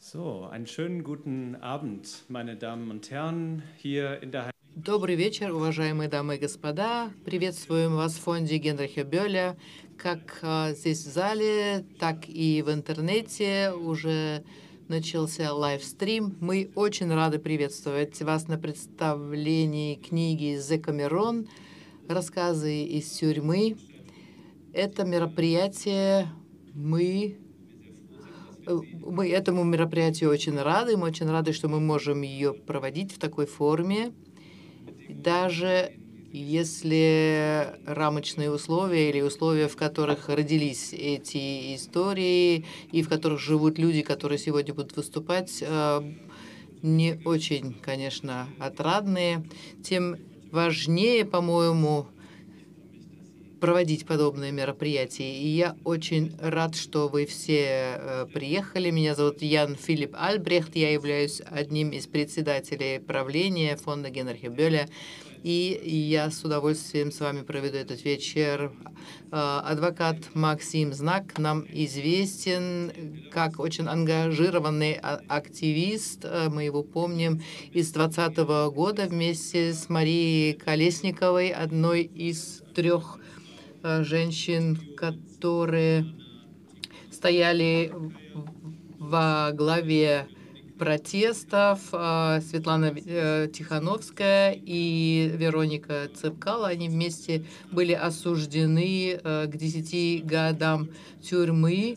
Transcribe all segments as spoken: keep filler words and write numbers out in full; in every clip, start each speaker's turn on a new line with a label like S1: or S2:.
S1: So, einen schönen guten Abend, meine Damen und Herren, hier in der
S2: Добрый вечер, уважаемые дамы и господа. Приветствуем вас в фонде Генриха Бёля, как а, здесь в зале, так и в интернете. Уже начался лайвстрим. Мы очень рады приветствовать вас на представлении книги «Декамерон. Рассказы из тюрьмы». Это мероприятие мы Мы этому мероприятию очень рады. Мы очень рады, что мы можем ее проводить в такой форме. Даже если рамочные условия или условия, в которых родились эти истории и в которых живут люди, которые сегодня будут выступать, не очень, конечно, отрадные, тем важнее, по-моему, проводить подобные мероприятия. И я очень рад, что вы все э, приехали. Меня зовут Ян Филипп Альбрехт. Я являюсь одним из председателей правления фонда Генриха Бёля. И я с удовольствием с вами проведу этот вечер. Э, адвокат Максим Знак нам известен как очень ангажированный активист. Мы его помним из двадцатого года вместе с Марией Колесниковой, одной из трех женщин, которые стояли во главе протестов. Светлана Тихановская и Вероника Цепкало, они вместе были осуждены к десяти годам тюрьмы.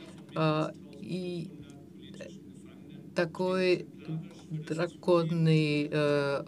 S2: И такой драконный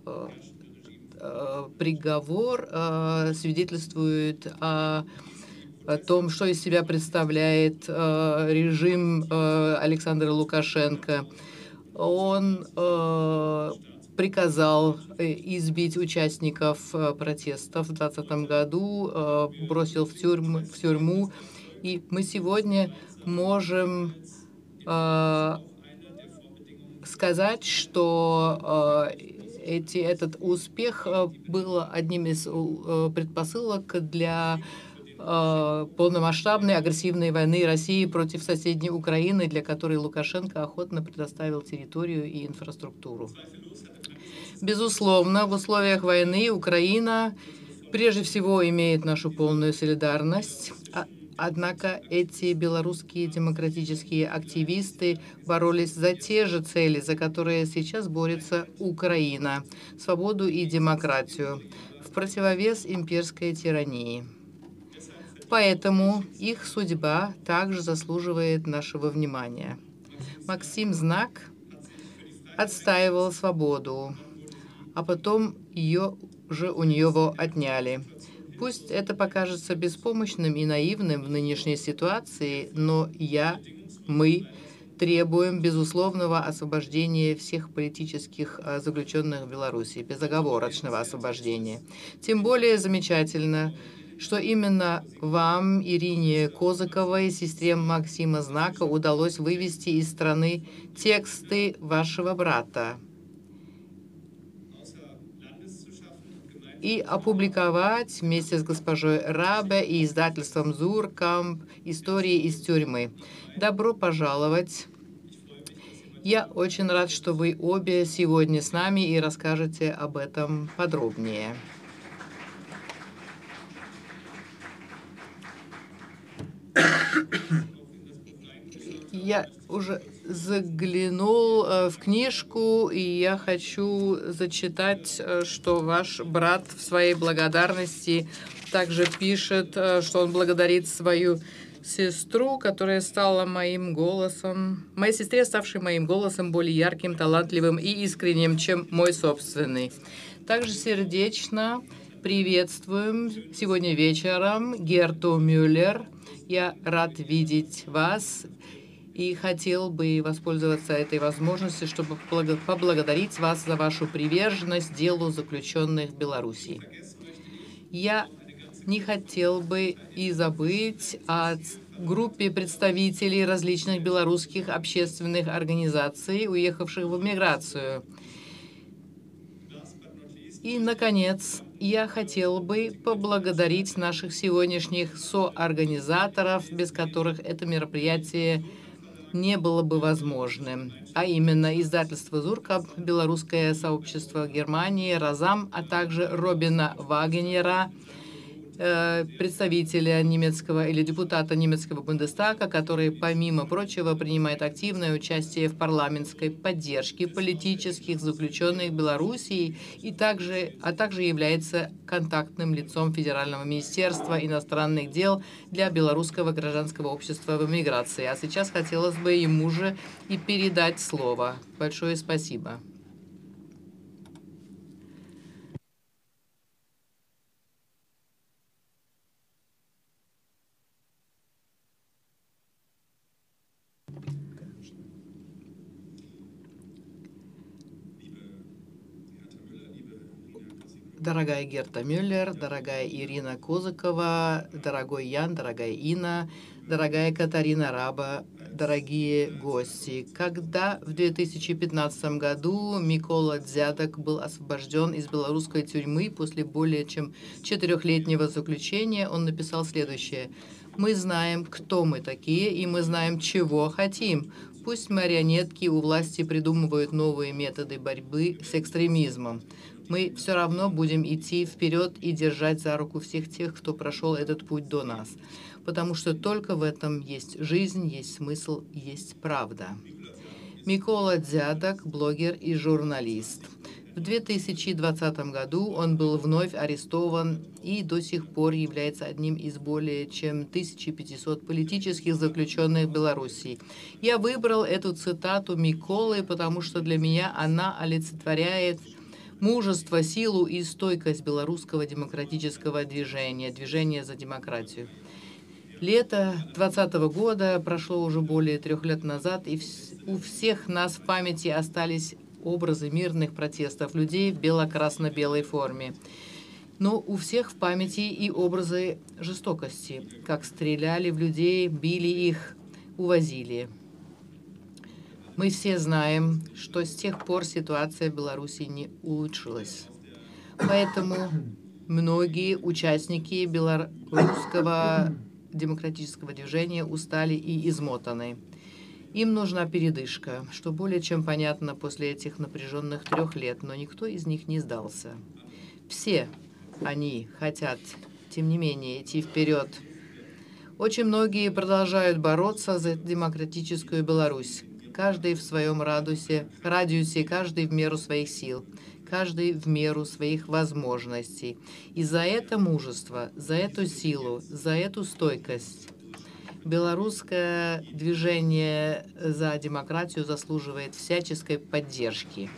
S2: приговор э, свидетельствует о, о том, что из себя представляет э, режим э, Александра Лукашенко. Он э, приказал избить участников э, протестов в двадцатом году, э, бросил в тюрьму, в тюрьму. И мы сегодня можем э, сказать, что э, Эти, этот успех был одним из предпосылок для полномасштабной агрессивной войны России против соседней Украины, для которой Лукашенко охотно предоставил территорию и инфраструктуру. Безусловно, в условиях войны Украина прежде всего имеет нашу полную солидарность. Однако эти белорусские демократические активисты боролись за те же цели, за которые сейчас борется Украина – свободу и демократию, в противовес имперской тирании. Поэтому их судьба также заслуживает нашего внимания. Максим Знак отстаивал свободу, а потом ее же у него отняли. Пусть это покажется беспомощным и наивным в нынешней ситуации, но я, мы требуем безусловного освобождения всех политических заключенных в Беларуси, безоговорочного освобождения. Тем более замечательно, что именно вам, Ирине Козыковой, сестре Максима Знака, удалось вывести из страны тексты вашего брата и опубликовать вместе с госпожой Рабе и издательством Зуркамп истории из тюрьмы. Добро пожаловать. Я очень рад, что вы обе сегодня с нами и расскажете об этом подробнее. Я уже заглянул э, в книжку, и я хочу зачитать, э, что ваш брат в своей благодарности также пишет, э, что он благодарит свою сестру, которая стала моим голосом, моей сестре, ставшей моим голосом, более ярким, талантливым и искренним, чем мой собственный. Также сердечно приветствуем сегодня вечером Герту Мюллер. Я рад видеть вас и хотел бы воспользоваться этой возможностью, чтобы поблагодарить вас за вашу приверженность делу заключенных в Беларуси. Я не хотел бы и забыть о группе представителей различных белорусских общественных организаций, уехавших в эмиграцию. И, наконец, я хотел бы поблагодарить наших сегодняшних соорганизаторов, без которых это мероприятие не было бы возможным. А именно издательство «Зуркаб», белорусское сообщество в Германии, «Разам», а также Робина Вагнера, представителя немецкого или депутата немецкого Бундестага, который, помимо прочего, принимает активное участие в парламентской поддержке политических заключенных Белоруссии и также, а также является контактным лицом Федерального министерства иностранных дел для белорусского гражданского общества в эмиграции. А сейчас хотелось бы ему же и передать слово. Большое спасибо. Дорогая Герта Мюллер, дорогая Ирина Козыкова, дорогой Ян, дорогая Инна, дорогая Катарина Раба, дорогие гости. Когда в две тысячи пятнадцатом году Микола Дзядок был освобожден из белорусской тюрьмы после более чем четырехлетнего заключения, он написал следующее. «Мы знаем, кто мы такие, и мы знаем, чего хотим. Пусть марионетки у власти придумывают новые методы борьбы с экстремизмом. Мы все равно будем идти вперед и держать за руку всех тех, кто прошел этот путь до нас. Потому что только в этом есть жизнь, есть смысл, есть правда». Микола Дзядок, блогер и журналист. В две тысячи двадцатом году он был вновь арестован и до сих пор является одним из более чем тысячи пятисот политических заключенных в Беларуси. Я выбрал эту цитату Миколы, потому что для меня она олицетворяет мужество, силу и стойкость белорусского демократического движения, движения за демократию. Лето двадцатого года прошло уже более трех лет назад, и у всех нас в памяти остались образы мирных протестов людей в бело-красно-белой форме. Но у всех в памяти и образы жестокости, как стреляли в людей, били их, увозили. Мы все знаем, что с тех пор ситуация в Беларуси не улучшилась. Поэтому многие участники белорусского демократического движения устали и измотаны. Им нужна передышка, что более чем понятно после этих напряженных трех лет, но никто из них не сдался. Все они хотят, тем не менее, идти вперед. Очень многие продолжают бороться за демократическую Беларусь. Каждый в своем радиусе, радиусе, каждый в меру своих сил, каждый в меру своих возможностей. И за это мужество, за эту силу, за эту стойкость белорусское движение за демократию заслуживает всяческой поддержки.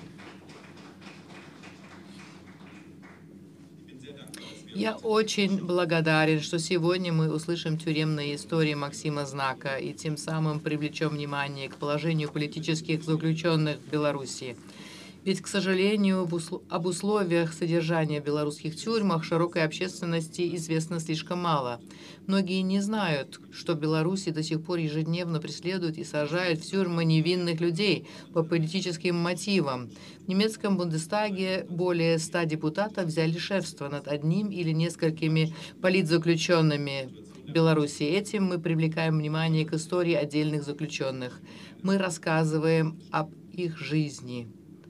S2: Я очень благодарен, что сегодня мы услышим тюремные истории Максима Знака и тем самым привлечем внимание к положению политических заключенных в Беларуси. Ведь, к сожалению, об условиях содержания в белорусских тюрьмах широкой общественности известно слишком мало. Многие не знают, что в Беларуси до сих пор ежедневно преследуют и сажают в тюрьмы невинных людей по политическим мотивам. В немецком Бундестаге более ста депутатов взяли шефство над одним или несколькими политзаключенными в Беларуси. Этим мы привлекаем внимание к истории отдельных заключенных. Мы рассказываем об их жизни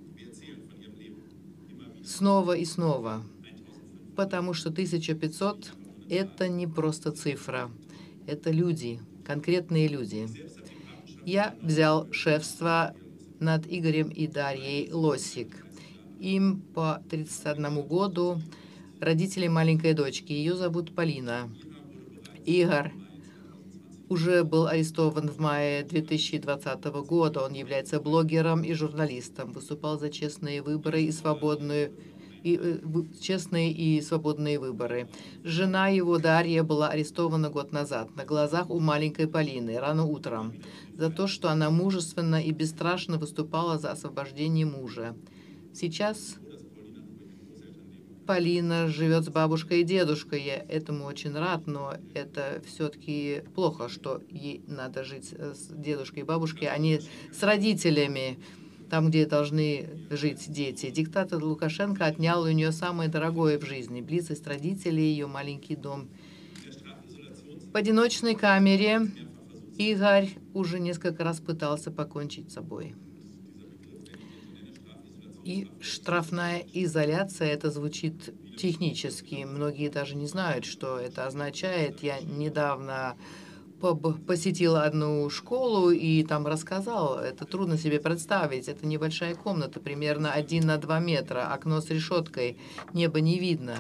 S2: снова и снова, потому что тысяча пятьсот – это не просто цифра, это люди, конкретные люди. Я взял шефство над Игорем и Дарьей Лосик. Им по тридцати одному году, родители маленькой дочки, ее зовут Полина. Игорь уже был арестован в мае две тысячи двадцатого года. Он является блогером и журналистом, выступал за честные выборы и свободную и, э, честные и свободные выборы. Жена его, Дарья, была арестована год назад на глазах у маленькой Полины рано утром за то, что она мужественно и бесстрашно выступала за освобождение мужа. Сейчас Полина живет с бабушкой и дедушкой. Я этому очень рад, но это все-таки плохо, что ей надо жить с дедушкой и бабушкой, а не с родителями, там, где должны жить дети. Диктатор Лукашенко отнял у нее самое дорогое в жизни – близость родителей, ее маленький дом. В одиночной камере Игорь уже несколько раз пытался покончить с собой. И штрафная изоляция, это звучит технически. Многие даже не знают, что это означает. Я недавно посетила одну школу и там рассказала. Это трудно себе представить. Это небольшая комната, примерно один на два метра, окно с решеткой, небо не видно.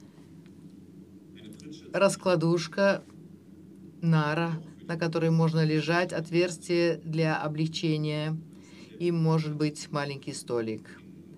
S2: Раскладушка, нара, на которой можно лежать, отверстие для облегчения и, может быть, маленький столик.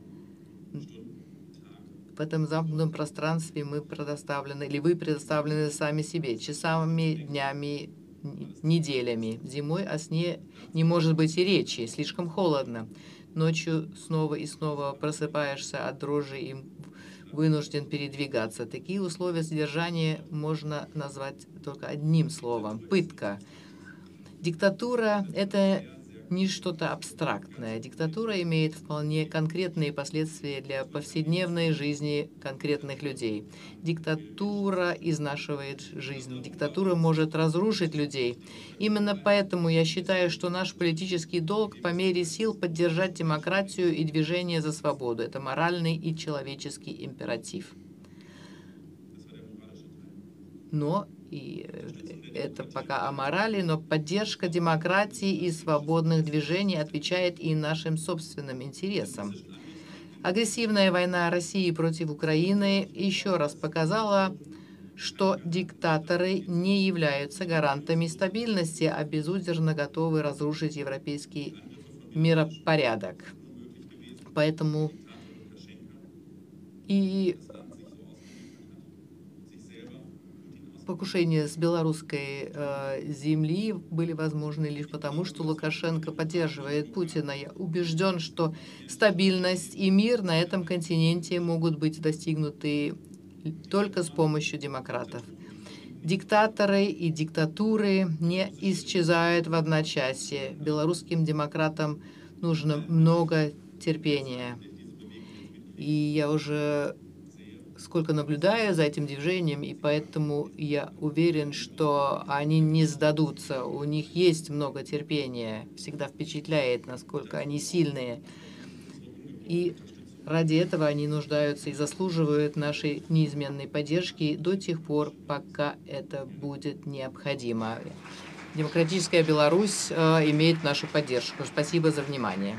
S2: В этом замкнутом пространстве мы предоставлены, или вы предоставлены сами себе, часами, днями, неделями. Зимой о сне не может быть и речи, слишком холодно. Ночью снова и снова просыпаешься от дрожи и вынужден передвигаться. Такие условия содержания можно назвать только одним словом – пытка. Диктатура – это не что-то абстрактное. Диктатура имеет вполне конкретные последствия для повседневной жизни конкретных людей. Диктатура изнашивает жизнь. Диктатура может разрушить людей. Именно поэтому я считаю, что наш политический долг по мере сил поддержать демократию и движение за свободу. Это моральный и человеческий императив. Но и это пока о морали, но поддержка демократии и свободных движений отвечает и нашим собственным интересам. Агрессивная война России против Украины еще раз показала, что диктаторы не являются гарантами стабильности, а безудержно готовы разрушить европейский миропорядок. Поэтому и покушения с белорусской э, земли были возможны лишь потому, что Лукашенко поддерживает Путина. Я убежден, что стабильность и мир на этом континенте могут быть достигнуты только с помощью демократов. Диктаторы и диктатуры не исчезают в одночасье. Белорусским демократам нужно много терпения. И я уже сколько наблюдаю за этим движением, и поэтому я уверен, что они не сдадутся. У них есть много терпения. Всегда впечатляет, насколько они сильные. И ради этого они нуждаются и заслуживают нашей неизменной поддержки до тех пор, пока это будет необходимо. Демократическая Беларусь э, имеет нашу поддержку. Спасибо за внимание.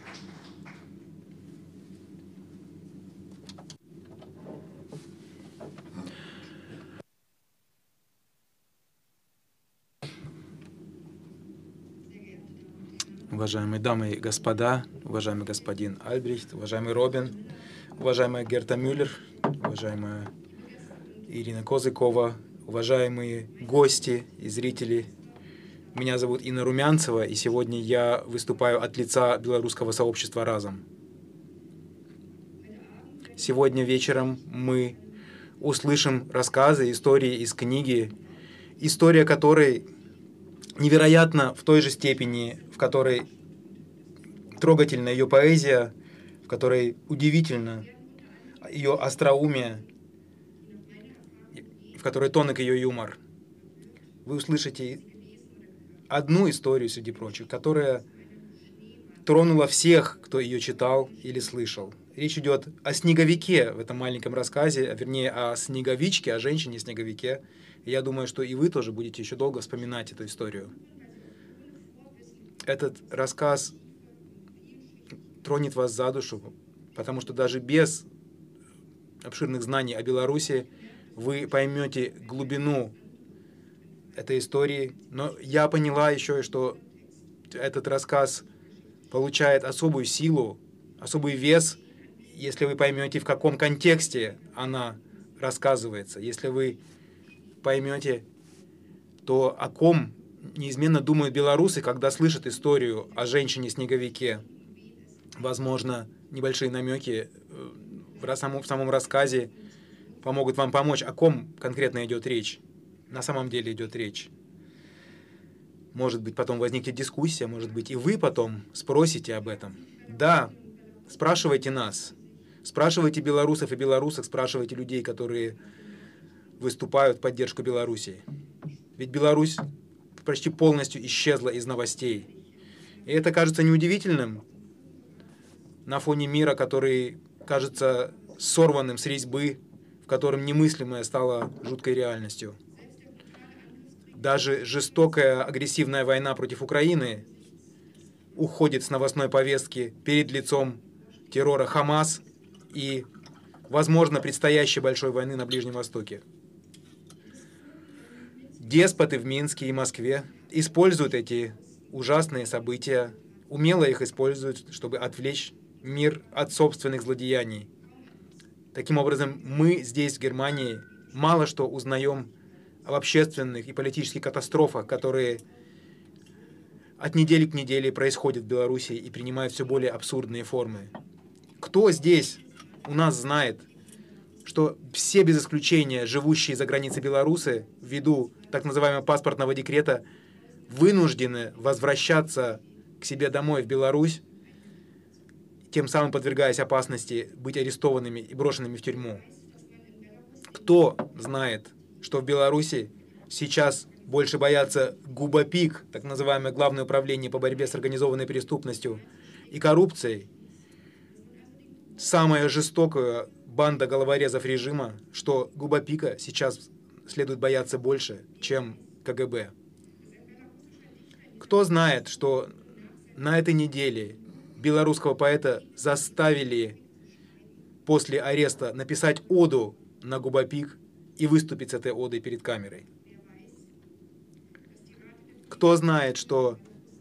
S3: Уважаемые дамы и господа, уважаемый господин Альбрехт, уважаемый Робин, уважаемая Герта Мюллер, уважаемая Ирина Козыкова, уважаемые гости и зрители. Меня зовут Инна Румянцева, и сегодня я выступаю от лица белорусского сообщества «Разом». Сегодня вечером мы услышим рассказы, истории из книги, история которой невероятна в той же степени, в которой трогательна ее поэзия, в которой удивительно ее остроумие, в которой тонок ее юмор. Вы услышите одну историю среди прочих, которая тронула всех, кто ее читал или слышал. Речь идет о снеговике в этом маленьком рассказе, а вернее о снеговичке, о женщине-снеговике. И я думаю, что и вы тоже будете еще долго вспоминать эту историю. Этот рассказ тронет вас за душу, потому что даже без обширных знаний о Беларуси вы поймете глубину этой истории. Но я поняла еще, что этот рассказ получает особую силу, особый вес, если вы поймете, в каком контексте она рассказывается. Если вы поймете, то о ком неизменно думают белорусы, когда слышат историю о женщине-снеговике. Возможно, небольшие намеки в самом, в самом рассказе помогут вам помочь, о ком конкретно идет речь. На самом деле идет речь. Может быть, потом возникнет дискуссия, может быть, и вы потом спросите об этом. Да, спрашивайте нас. Спрашивайте белорусов и белорусок, спрашивайте людей, которые выступают в поддержку Белоруссии. Ведь Беларусь почти полностью исчезла из новостей. И это кажется неудивительным на фоне мира, который кажется сорванным с резьбы, в котором немыслимое стало жуткой реальностью. Даже жестокая агрессивная война против Украины уходит с новостной повестки перед лицом террора Хамас и, возможно, предстоящей большой войны на Ближнем Востоке. Деспоты в Минске и Москве используют эти ужасные события, умело их используют, чтобы отвлечь мир от собственных злодеяний. Таким образом, мы здесь, в Германии, мало что узнаем об общественных и политических катастрофах, которые от недели к неделе происходят в Беларуси и принимают все более абсурдные формы. Кто здесь у нас знает, что все без исключения живущие за границей белорусы, ввиду так называемого паспортного декрета, вынуждены возвращаться к себе домой в Беларусь, тем самым подвергаясь опасности быть арестованными и брошенными в тюрьму? Кто знает, что в Беларуси сейчас больше боятся ГУБОПИК, так называемое Главное управление по борьбе с организованной преступностью и коррупцией, самая жестокая банда головорезов режима, что ГУБОПИКа сейчас следует бояться больше, чем КГБ? Кто знает, что на этой неделе белорусского поэта заставили после ареста написать оду на ГУБОПИК и выступить с этой одой перед камерой? Кто знает, что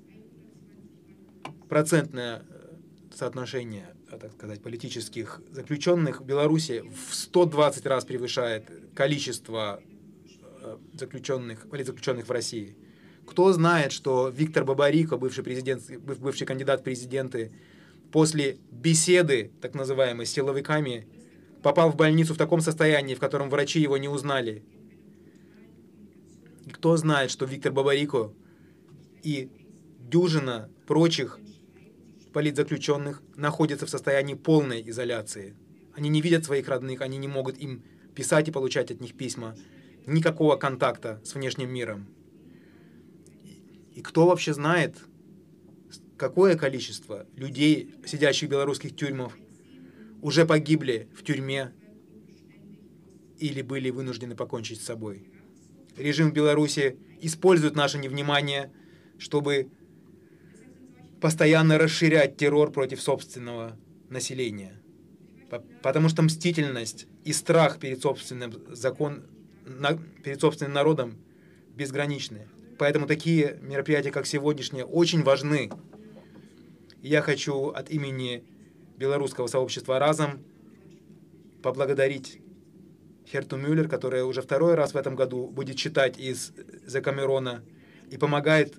S3: процентное соотношение, так сказать, политических заключенных в Беларуси в сто двадцать раз превышает количество заключенных, политзаключенных в России? Кто знает, что Виктор Бабарико, бывший, президент, бывший кандидат в президенты, после беседы, так называемой, с силовиками, попал в больницу в таком состоянии, в котором врачи его не узнали? И кто знает, что Виктор Бабарико и дюжина прочих политзаключенных находятся в состоянии полной изоляции? Они не видят своих родных, они не могут им писать и получать от них письма. Никакого контакта с внешним миром. И кто вообще знает, какое количество людей, сидящих в белорусских тюрьмах, уже погибли в тюрьме или были вынуждены покончить с собой? Режим в Беларуси использует наше невнимание, чтобы постоянно расширять террор против собственного населения. Потому что мстительность и страх перед собственным, закон, перед собственным народом безграничны. Поэтому такие мероприятия, как сегодняшнее, очень важны. И я хочу от имени белорусского сообщества «Разом» поблагодарить Херту Мюллер, которая уже второй раз в этом году будет читать из Декамерона и помогает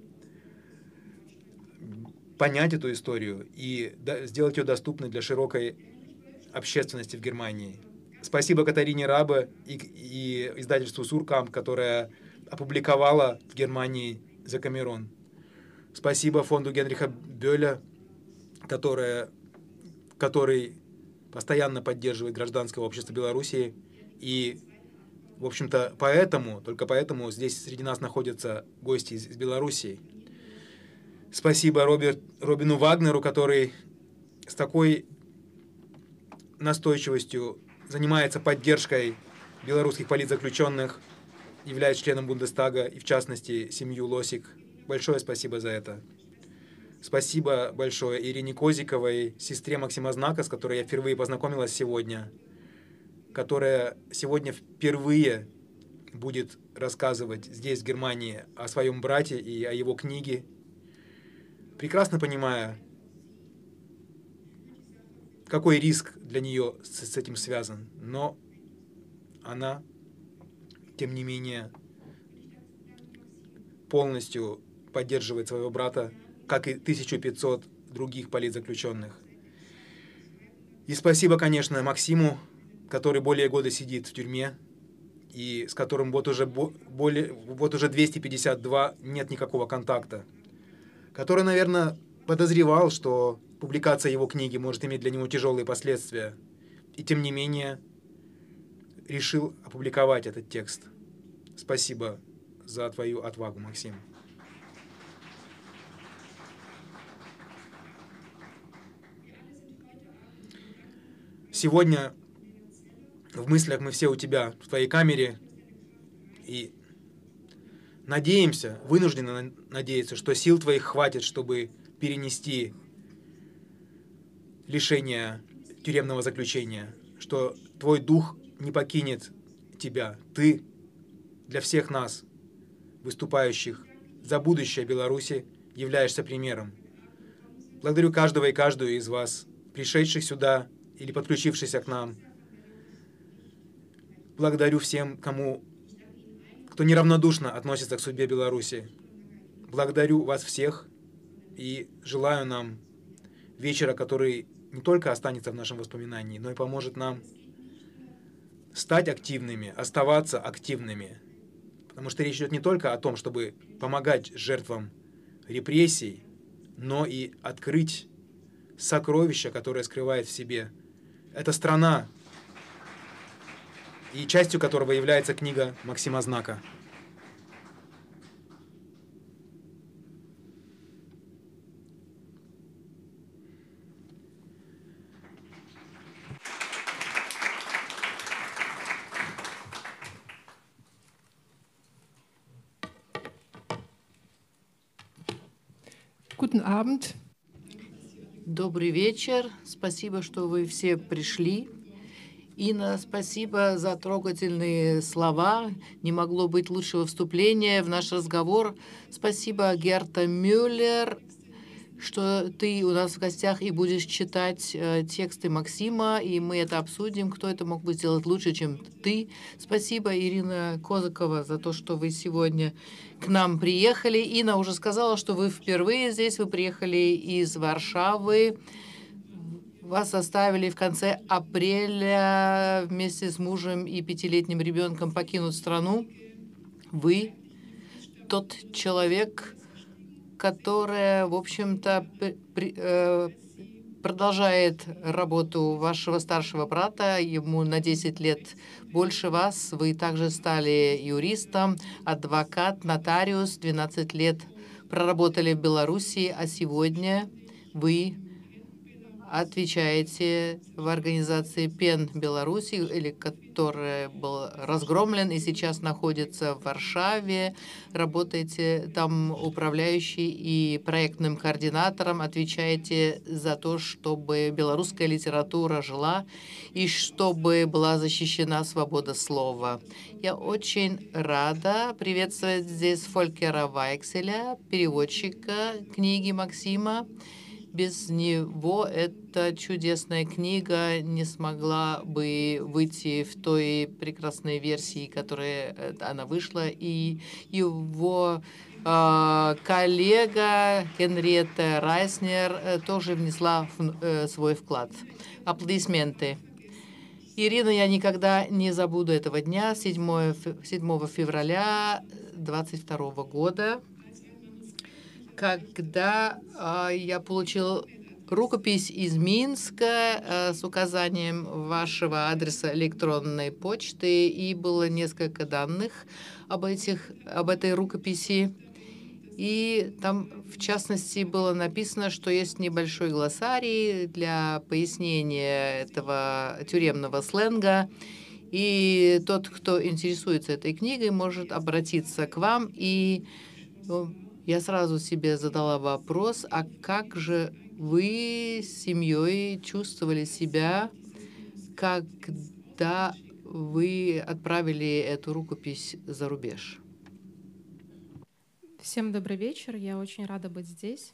S3: понять эту историю и сделать ее доступной для широкой общественности в Германии. Спасибо Катарине Рабе и, и издательству Суркамп, которое опубликовала в Германии Декамерон. Спасибо фонду Генриха Бёля, которое, который постоянно поддерживает гражданское общество Белоруссии. И, в общем-то, поэтому, только поэтому здесь среди нас находятся гости из, из Белоруссии. Спасибо Роберт, Робину Вагнеру, который с такой настойчивостью занимается поддержкой белорусских политзаключенных, является членом Бундестага и, в частности, семью Лосик. Большое спасибо за это. Спасибо большое Ирине Козиковой, сестре Максима Знака, с которой я впервые познакомилась сегодня, которая сегодня впервые будет рассказывать здесь, в Германии, о своем брате и о его книге, прекрасно понимая, какой риск для нее с, с этим связан. Но она, тем не менее, полностью поддерживает своего брата, как и тысяча пятьсот других политзаключенных. И спасибо, конечно, Максиму, который более года сидит в тюрьме, и с которым вот уже, более, вот уже двести пятьдесят два нет никакого контакта, который, наверное, подозревал, что публикация его книги может иметь для него тяжелые последствия, и тем не менее решил опубликовать этот текст. Спасибо за твою отвагу, Максим. Сегодня в мыслях мы все у тебя, в твоей камере, и надеемся, вынуждены надеяться, что сил твоих хватит, чтобы перенести лишение тюремного заключения, что твой дух не покинет тебя. Ты для всех нас, выступающих за будущее Беларуси, являешься примером. Благодарю каждого и каждую из вас, пришедших сюда или подключившихся к нам. Благодарю всем, кому, кто неравнодушно относится к судьбе Беларуси. Благодарю вас всех и желаю нам вечера, который не только останется в нашем воспоминании, но и поможет нам стать активными, оставаться активными. Потому что речь идет не только о том, чтобы помогать жертвам репрессий, но и открыть сокровище, которое скрывает в себе эта страна, и частью которого является книга Максима Знака.
S4: Guten Abend.
S2: Добрый вечер. Спасибо, что вы все пришли. Инна, спасибо за трогательные слова. Не могло быть лучшего вступления в наш разговор. Спасибо, Герта Мюллер, что ты у нас в гостях и будешь читать э, тексты Максима, и мы это обсудим, кто это мог бы сделать лучше, чем ты. Спасибо, Ирина Козакова, за то, что вы сегодня к нам приехали. Инна уже сказала, что вы впервые здесь, вы приехали из Варшавы. Вас оставили в конце апреля вместе с мужем и пятилетним ребенком покинуть страну. Вы тот человек, который, в общем-то, при, э, продолжает работу вашего старшего брата. Ему на десять лет больше вас. Вы также стали юристом, адвокат, нотариус. двенадцать лет проработали в Беларуси, а сегодня вы отвечаете в организации ПЕН Беларуси, или который был разгромлен и сейчас находится в Варшаве. Работаете там управляющий и проектным координатором, отвечаете за то, чтобы белорусская литература жила и чтобы была защищена свобода слова. Я очень рада приветствовать здесь Фолькера Вайкселя, переводчика книги Максима. Без него эта чудесная книга не смогла бы выйти в той прекрасной версии, которая она вышла, и его э, коллега Генриетта Райснер э, тоже внесла в, э, свой вклад. Аплодисменты. Ирина, я никогда не забуду этого дня, седьмого февраля двадцать второго года. Когда э, я получил рукопись из Минска э, с указанием вашего адреса электронной почты, и было несколько данных об, этих, об этой рукописи. И там, в частности, было написано, что есть небольшой глоссарий для пояснения этого тюремного сленга. И тот, кто интересуется этой книгой, может обратиться к вам. И ну, я сразу себе задала вопрос, а как же вы с семьей чувствовали себя, когда вы отправили эту рукопись за рубеж?
S4: Всем добрый вечер. Я очень рада быть здесь.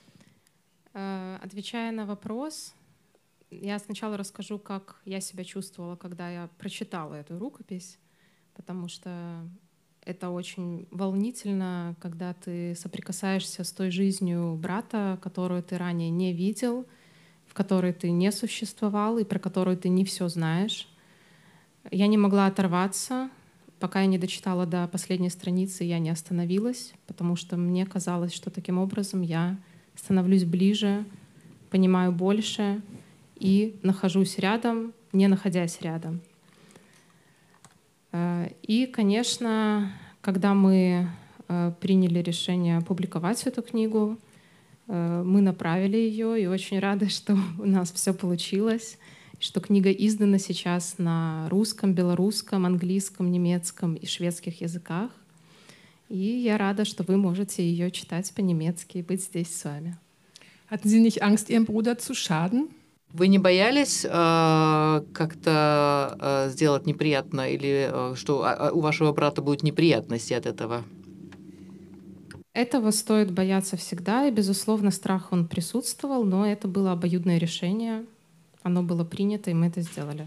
S4: Отвечая на вопрос, я сначала расскажу, как я себя чувствовала, когда я прочитала эту рукопись, потому что это очень волнительно, когда ты соприкасаешься с той жизнью брата, которую ты ранее не видел, в которой ты не существовал и про которую ты не все знаешь. Я не могла оторваться. Пока я не дочитала до последней страницы, я не остановилась, потому что мне казалось, что таким образом я становлюсь ближе, понимаю больше и нахожусь рядом, не находясь рядом. И, конечно, когда мы э, приняли решение опубликовать эту книгу, э, мы направили ее, и очень рады, что у нас все получилось, что книга издана сейчас на русском, белорусском, английском, немецком и шведских языках. И я рада, что вы можете ее читать по-немецки и быть здесь с вами.
S5: Hatten Sie nicht Angst, Ihrem Bruder zu schaden?
S2: Вы не боялись э, как-то э, сделать неприятно или э, что э, у вашего брата будут неприятности от этого?
S4: Этого стоит бояться всегда, и, безусловно, страх он присутствовал, но это было обоюдное решение, оно было принято, и мы это сделали.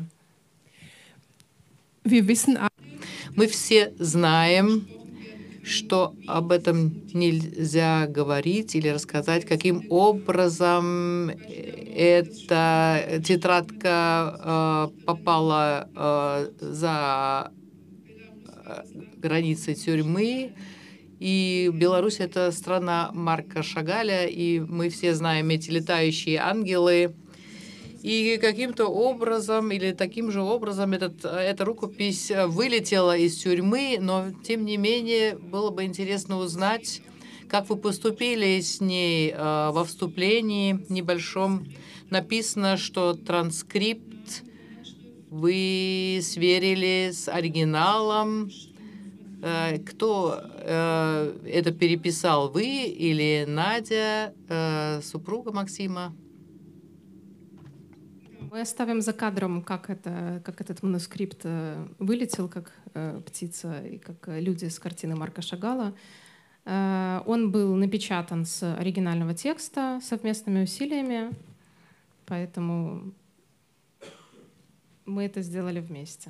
S5: Wir wissen,
S2: Мы все знаем, что об этом нельзя говорить или рассказать, каким образом эта тетрадка э, попала э, за границы тюрьмы. И Беларусь — это страна Марка Шагаля, и мы все знаем эти летающие ангелы. И каким-то образом или таким же образом этот, эта рукопись вылетела из тюрьмы, но тем не менее было бы интересно узнать, как вы поступили с ней. Во вступлении небольшом написано, что транскрипт вы сверили с оригиналом. Кто это переписал, вы или Надя, супруга Максима?
S4: Мы оставим за кадром, как, это, как этот манускрипт э, вылетел, как э, птица и как люди с картины Марка Шагала. Э, он был напечатан с оригинального текста совместными усилиями, поэтому мы это сделали вместе.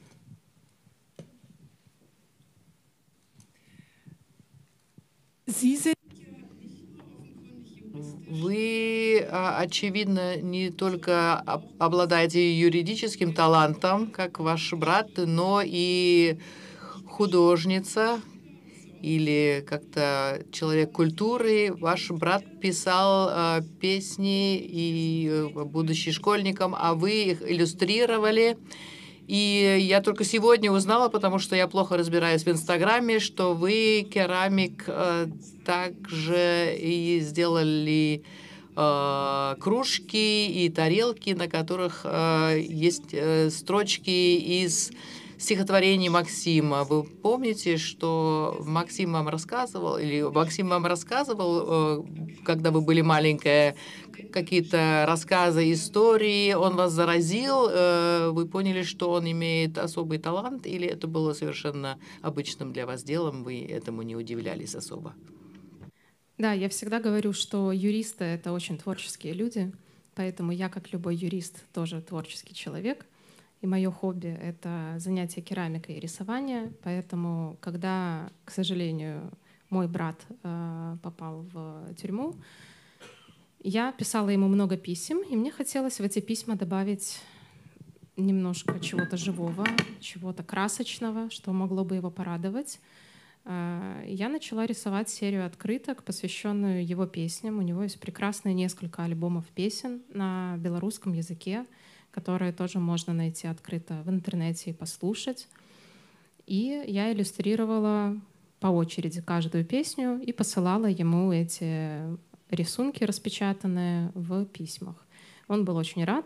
S2: Вы, очевидно, не только обладаете юридическим талантом, как ваш брат, но и художница или как-то человек культуры. Ваш брат писал песни и будучи школьником, а вы их иллюстрировали. И я только сегодня узнала, потому что я плохо разбираюсь в Инстаграме, что вы, керамик, также и сделали э, кружки и тарелки, на которых э, есть э, строчки из стихотворений Максима. Вы помните, что Максим вам рассказывал, или Максим вам рассказывал, э, когда вы были маленькая, какие-то рассказы, истории, он вас заразил, э, вы поняли, что он имеет особый талант, или это было совершенно обычным для вас делом, вы этому не удивлялись особо?
S4: Да, я всегда говорю, что юристы — это очень творческие люди, поэтому я, как любой юрист, тоже творческий человек, и мое хобби — это занятие керамикой и рисование, поэтому, когда, к сожалению, мой брат э, попал в тюрьму, я писала ему много писем, и мне хотелось в эти письма добавить немножко чего-то живого, чего-то красочного, что могло бы его порадовать. Я начала рисовать серию открыток, посвященную его песням. У него есть прекрасные несколько альбомов песен на белорусском языке, которые тоже можно найти открыто в интернете и послушать. И я иллюстрировала по очереди каждую песню и посылала ему эти рисунки, распечатанные в письмах. Он был очень рад.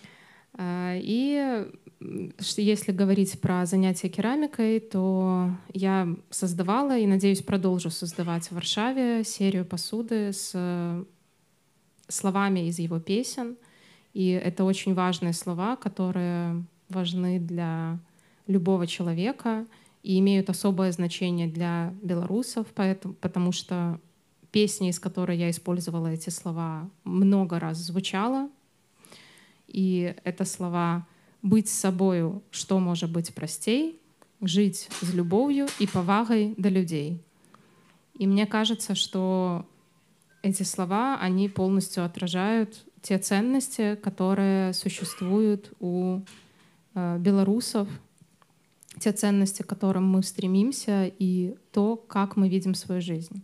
S4: И если говорить про занятия керамикой, то я создавала и, надеюсь, продолжу создавать в Варшаве серию посуды с словами из его песен. И это очень важные слова, которые важны для любого человека и имеют особое значение для белорусов, поэтому, потому что песня, из которой я использовала эти слова, много раз звучала. И это слова «быть собою, что может быть простей», «жить с любовью и повагой до людей». И мне кажется, что эти слова, они полностью отражают те ценности, которые существуют у э, белорусов, те ценности, к которым мы стремимся, и то, как мы видим свою жизнь.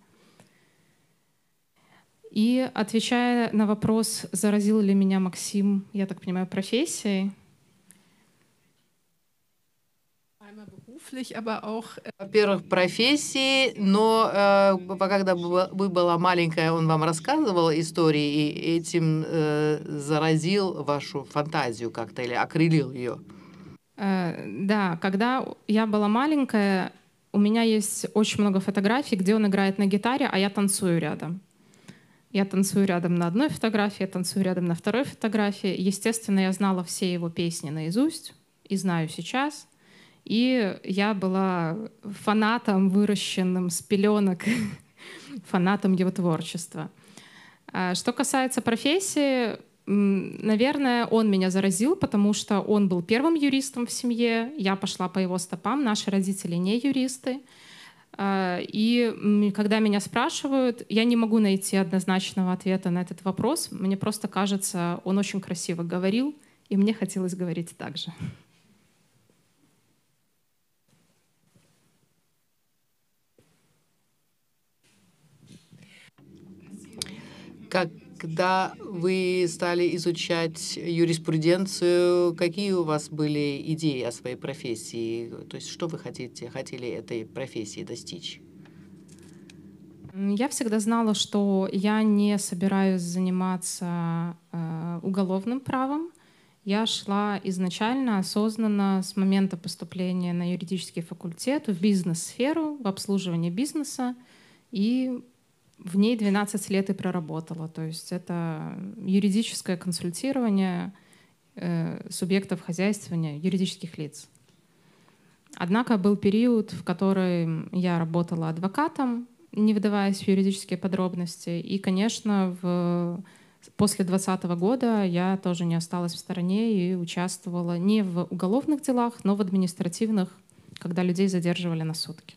S4: И отвечая на вопрос, заразил ли меня Максим, я так понимаю, профессией.
S5: beruflich, aber auch
S2: Во-первых, профессии, но э, когда вы была маленькая, он вам рассказывал истории и этим э, заразил вашу фантазию как-то или окрылил ее?
S4: Э, Да, когда я была маленькая, у меня есть очень много фотографий, где он играет на гитаре, а я танцую рядом. Я танцую рядом на одной фотографии, я танцую рядом на второй фотографии. Естественно, я знала все его песни наизусть и знаю сейчас. И я была фанатом, выращенным с пеленок, фанатом его творчества. А что касается профессии, м, наверное, он меня заразил, потому что он был первым юристом в семье. Я пошла по его стопам, наши родители не юристы. А, И м, когда меня спрашивают, я не могу найти однозначного ответа на этот вопрос. Мне просто кажется, он очень красиво говорил, и мне хотелось говорить так же.
S2: Когда вы стали изучать юриспруденцию, какие у вас были идеи о своей профессии? То есть что вы хотите, хотели этой профессии достичь?
S4: М, Я всегда знала, что я не собираюсь заниматься э, уголовным правом. Я шла изначально, осознанно, с момента поступления на юридический факультет в бизнес-сферу, в обслуживание бизнеса, и в ней двенадцать лет и проработала. То есть это юридическое консультирование э, субъектов хозяйствования, юридических лиц. Однако был период, в который я работала адвокатом, не вдаваясь в юридические подробности. И, конечно, в... после двадцатого года я тоже не осталась в стороне и участвовала не в уголовных делах, но в административных, когда людей задерживали на сутки.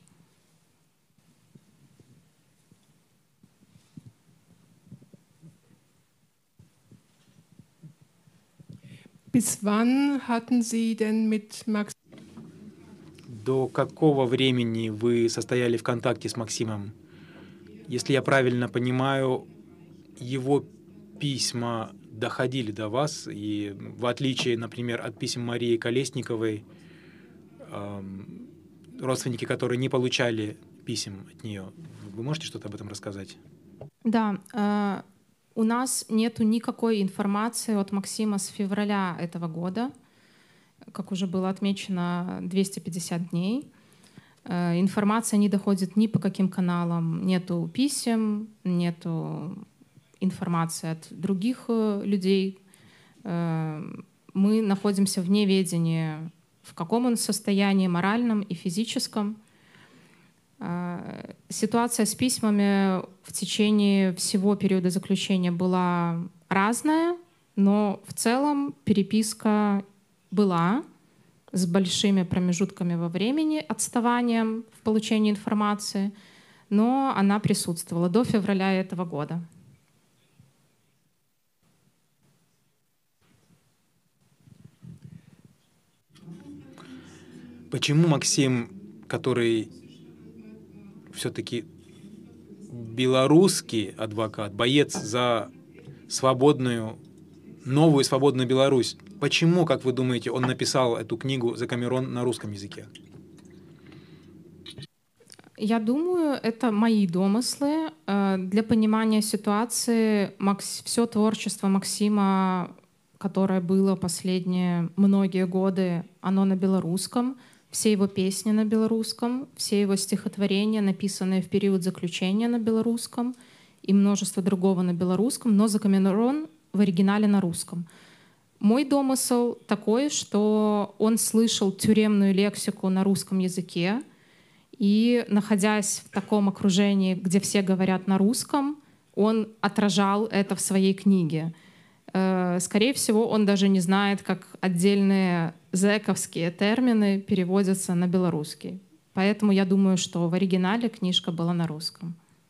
S5: bis wann hatten Sie denn mit Max?
S3: До какого времени вы состояли в контакте с Максимом? Если я правильно понимаю, его письма доходили до вас, и в отличие, например, от писем Марии Колесниковой, эм, родственники, которые не получали писем от нее, вы можете что-то об этом рассказать?
S4: Да, э, у нас нету никакой информации от Максима с февраля этого года. Как уже было отмечено, двести пятьдесят дней. Э, информация не доходит ни по каким каналам. Нету писем, нету информации от других э, людей. Э, мы находимся в неведении, в каком он состоянии моральном и физическом. Э, Ситуация с письмами в течение всего периода заключения была разная, но в целом переписка была с большими промежутками во времени, отставанием в получении информации, но она присутствовала до февраля этого года.
S3: Почему Максим, который все-таки белорусский адвокат, боец за свободную, новую свободную Беларусь, почему, как вы думаете, он написал эту книгу «Закамерон» на русском языке?
S4: Я думаю, это мои домыслы. Э, Для понимания ситуации Макс... все творчество Максима, которое было последние многие годы, оно на белорусском. Все его песни на белорусском, все его стихотворения, написанные в период заключения, на белорусском, и множество другого на белорусском, но «Закамерон» в оригинале на русском. Мой домысел такой, что он слышал тюремную лексику на русском языке, и, находясь в таком окружении, где все говорят на русском, он отражал это в своей книге. Э, Скорее всего, он даже не знает, как отдельные зэковские термины переводятся на белорусский. Поэтому я думаю, что в оригинале книжка была на русском.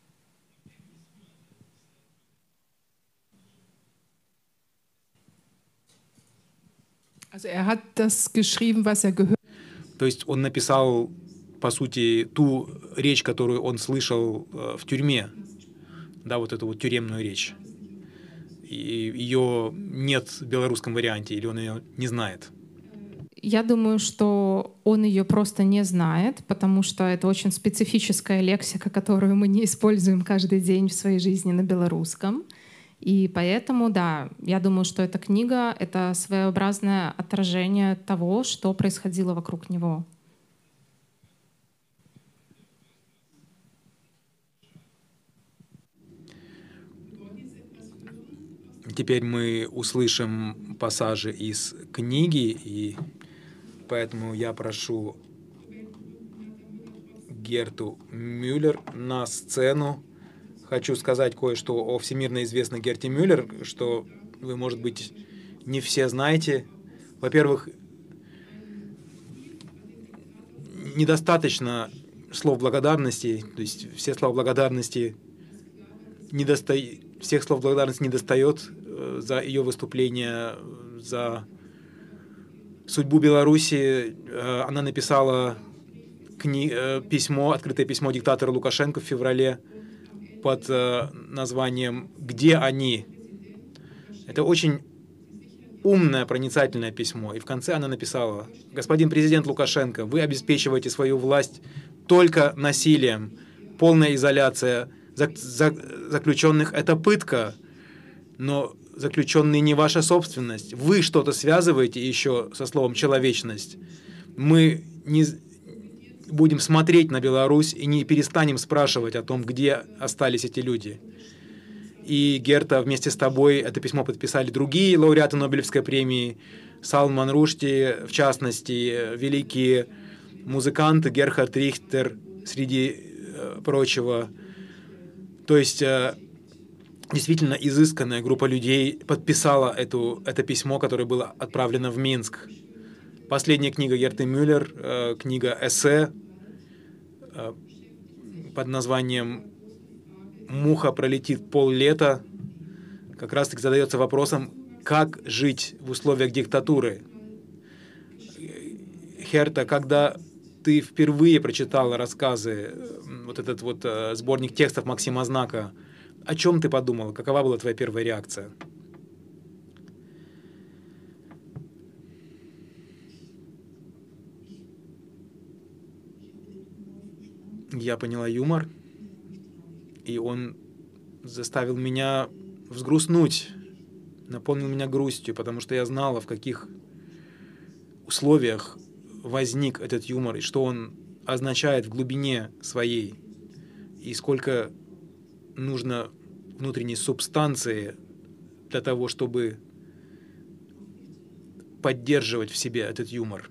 S5: Also er hat das geschrieben, was er gehört.
S3: То есть он написал, по сути, ту речь, которую он слышал э, в тюрьме, да, вот эту вот тюремную речь. И ее нет в белорусском варианте, или он ее не знает?
S4: Я думаю, что он ее просто не знает, потому что это очень специфическая лексика, которую мы не используем каждый день в своей жизни на белорусском. И поэтому, да, я думаю, что эта книга — это своеобразное отражение того, что происходило вокруг него.
S3: Теперь мы услышим пассажи из книги, и поэтому я прошу Герту Мюллер на сцену. Хочу сказать кое-что о всемирно известной Герте Мюллер, что вы, может быть, не все знаете. Во-первых, недостаточно слов благодарности, то есть все слова благодарности не достают. Всех слов благодарности не достает за ее выступление, за судьбу Беларуси. Она написала кни... письмо, открытое письмо диктатору Лукашенко в феврале под названием «Где они?». Это очень умное, проницательное письмо. И в конце она написала: «Господин президент Лукашенко, вы обеспечиваете свою власть только насилием. Полная изоляция заключенных — это пытка, но заключенные не ваша собственность. Вы что-то связываете еще со словом «человечность». Мы не будем смотреть на Беларусь и не перестанем спрашивать о том, где остались эти люди». И, Герта, вместе с тобой это письмо подписали другие лауреаты Нобелевской премии, Салман Рушди, в частности, великие музыканты, Герхард Рихтер, среди прочего. То есть действительно изысканная группа людей подписала эту, это письмо, которое было отправлено в Минск. Последняя книга Герты Мюллер, книга эссе под названием «Муха пролетит поллета», как раз-таки задается вопросом, как жить в условиях диктатуры. Герта, когда ты впервые прочитала рассказы, вот этот вот э, сборник текстов Максима Знака, о чем ты подумала? Какова была твоя первая реакция? Я поняла юмор, и он заставил меня взгрустнуть, наполнил меня грустью, потому что я знала, в каких условиях возник этот юмор, и что он означает в глубине своей, и сколько нужно внутренней субстанции для того, чтобы поддерживать в себе этот юмор.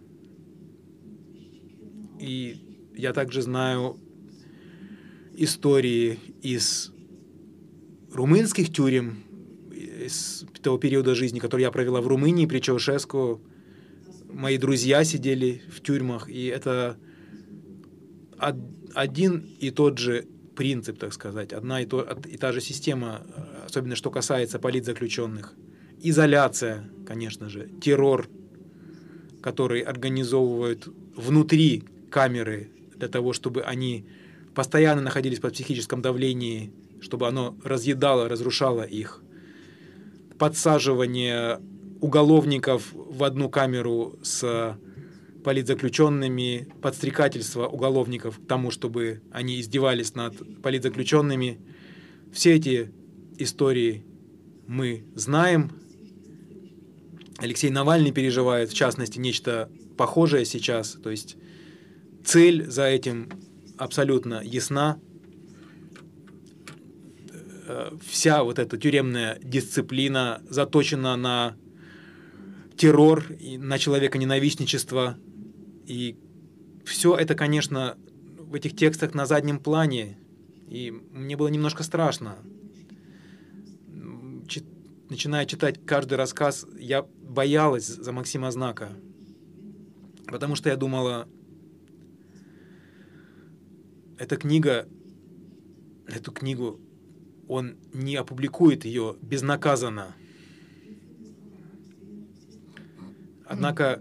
S3: И я также знаю истории из румынских тюрем, из того периода жизни, который я провела в Румынии при Чаушеску. Мои друзья сидели в тюрьмах, и это один и тот же принцип, так сказать, одна и, то, и та же система, особенно что касается политзаключенных. Изоляция, конечно же, террор, который организовывают внутри камеры для того, чтобы они постоянно находились под психическом давлении, чтобы оно разъедало, разрушало их. Подсаживание уголовников в одну камеру с политзаключенными, подстрекательство уголовников к тому, чтобы они издевались над политзаключенными. Все эти истории мы знаем. Алексей Навальный переживает, в частности, нечто похожее сейчас. То есть цель за этим абсолютно ясна. Вся вот эта тюремная дисциплина заточена на террор, и на человеконенавистничество. И все это, конечно, в этих текстах на заднем плане. И мне было немножко страшно. Чит- начиная читать каждый рассказ, я боялась за Максима Знака. Потому что я думала, эта книга, эту книгу он не опубликует ее безнаказанно. Однако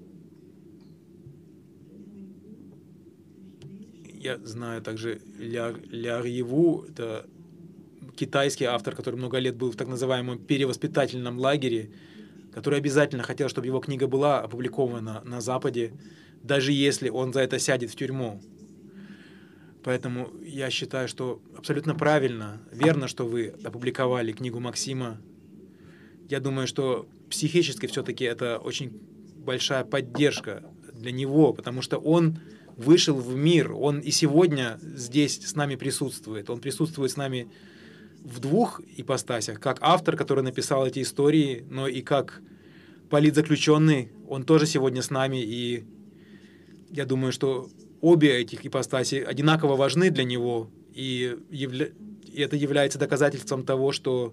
S3: я знаю также Ля, Ля Рьеву, это китайский автор, который много лет был в так называемом перевоспитательном лагере. который обязательно хотел, чтобы его книга была опубликована на Западе, даже если он за это сядет в тюрьму. Поэтому я считаю, что абсолютно правильно, верно, что вы опубликовали книгу Максима. Я думаю, что психически все-таки это очень большая поддержка для него, потому что он вышел в мир, он и сегодня здесь с нами присутствует. Он присутствует с нами в двух ипостасях, как автор, который написал эти истории, но и как политзаключенный. Он тоже сегодня с нами, и я думаю, что обе этих ипостаси одинаково важны для него, и, явля... и это является доказательством того, что,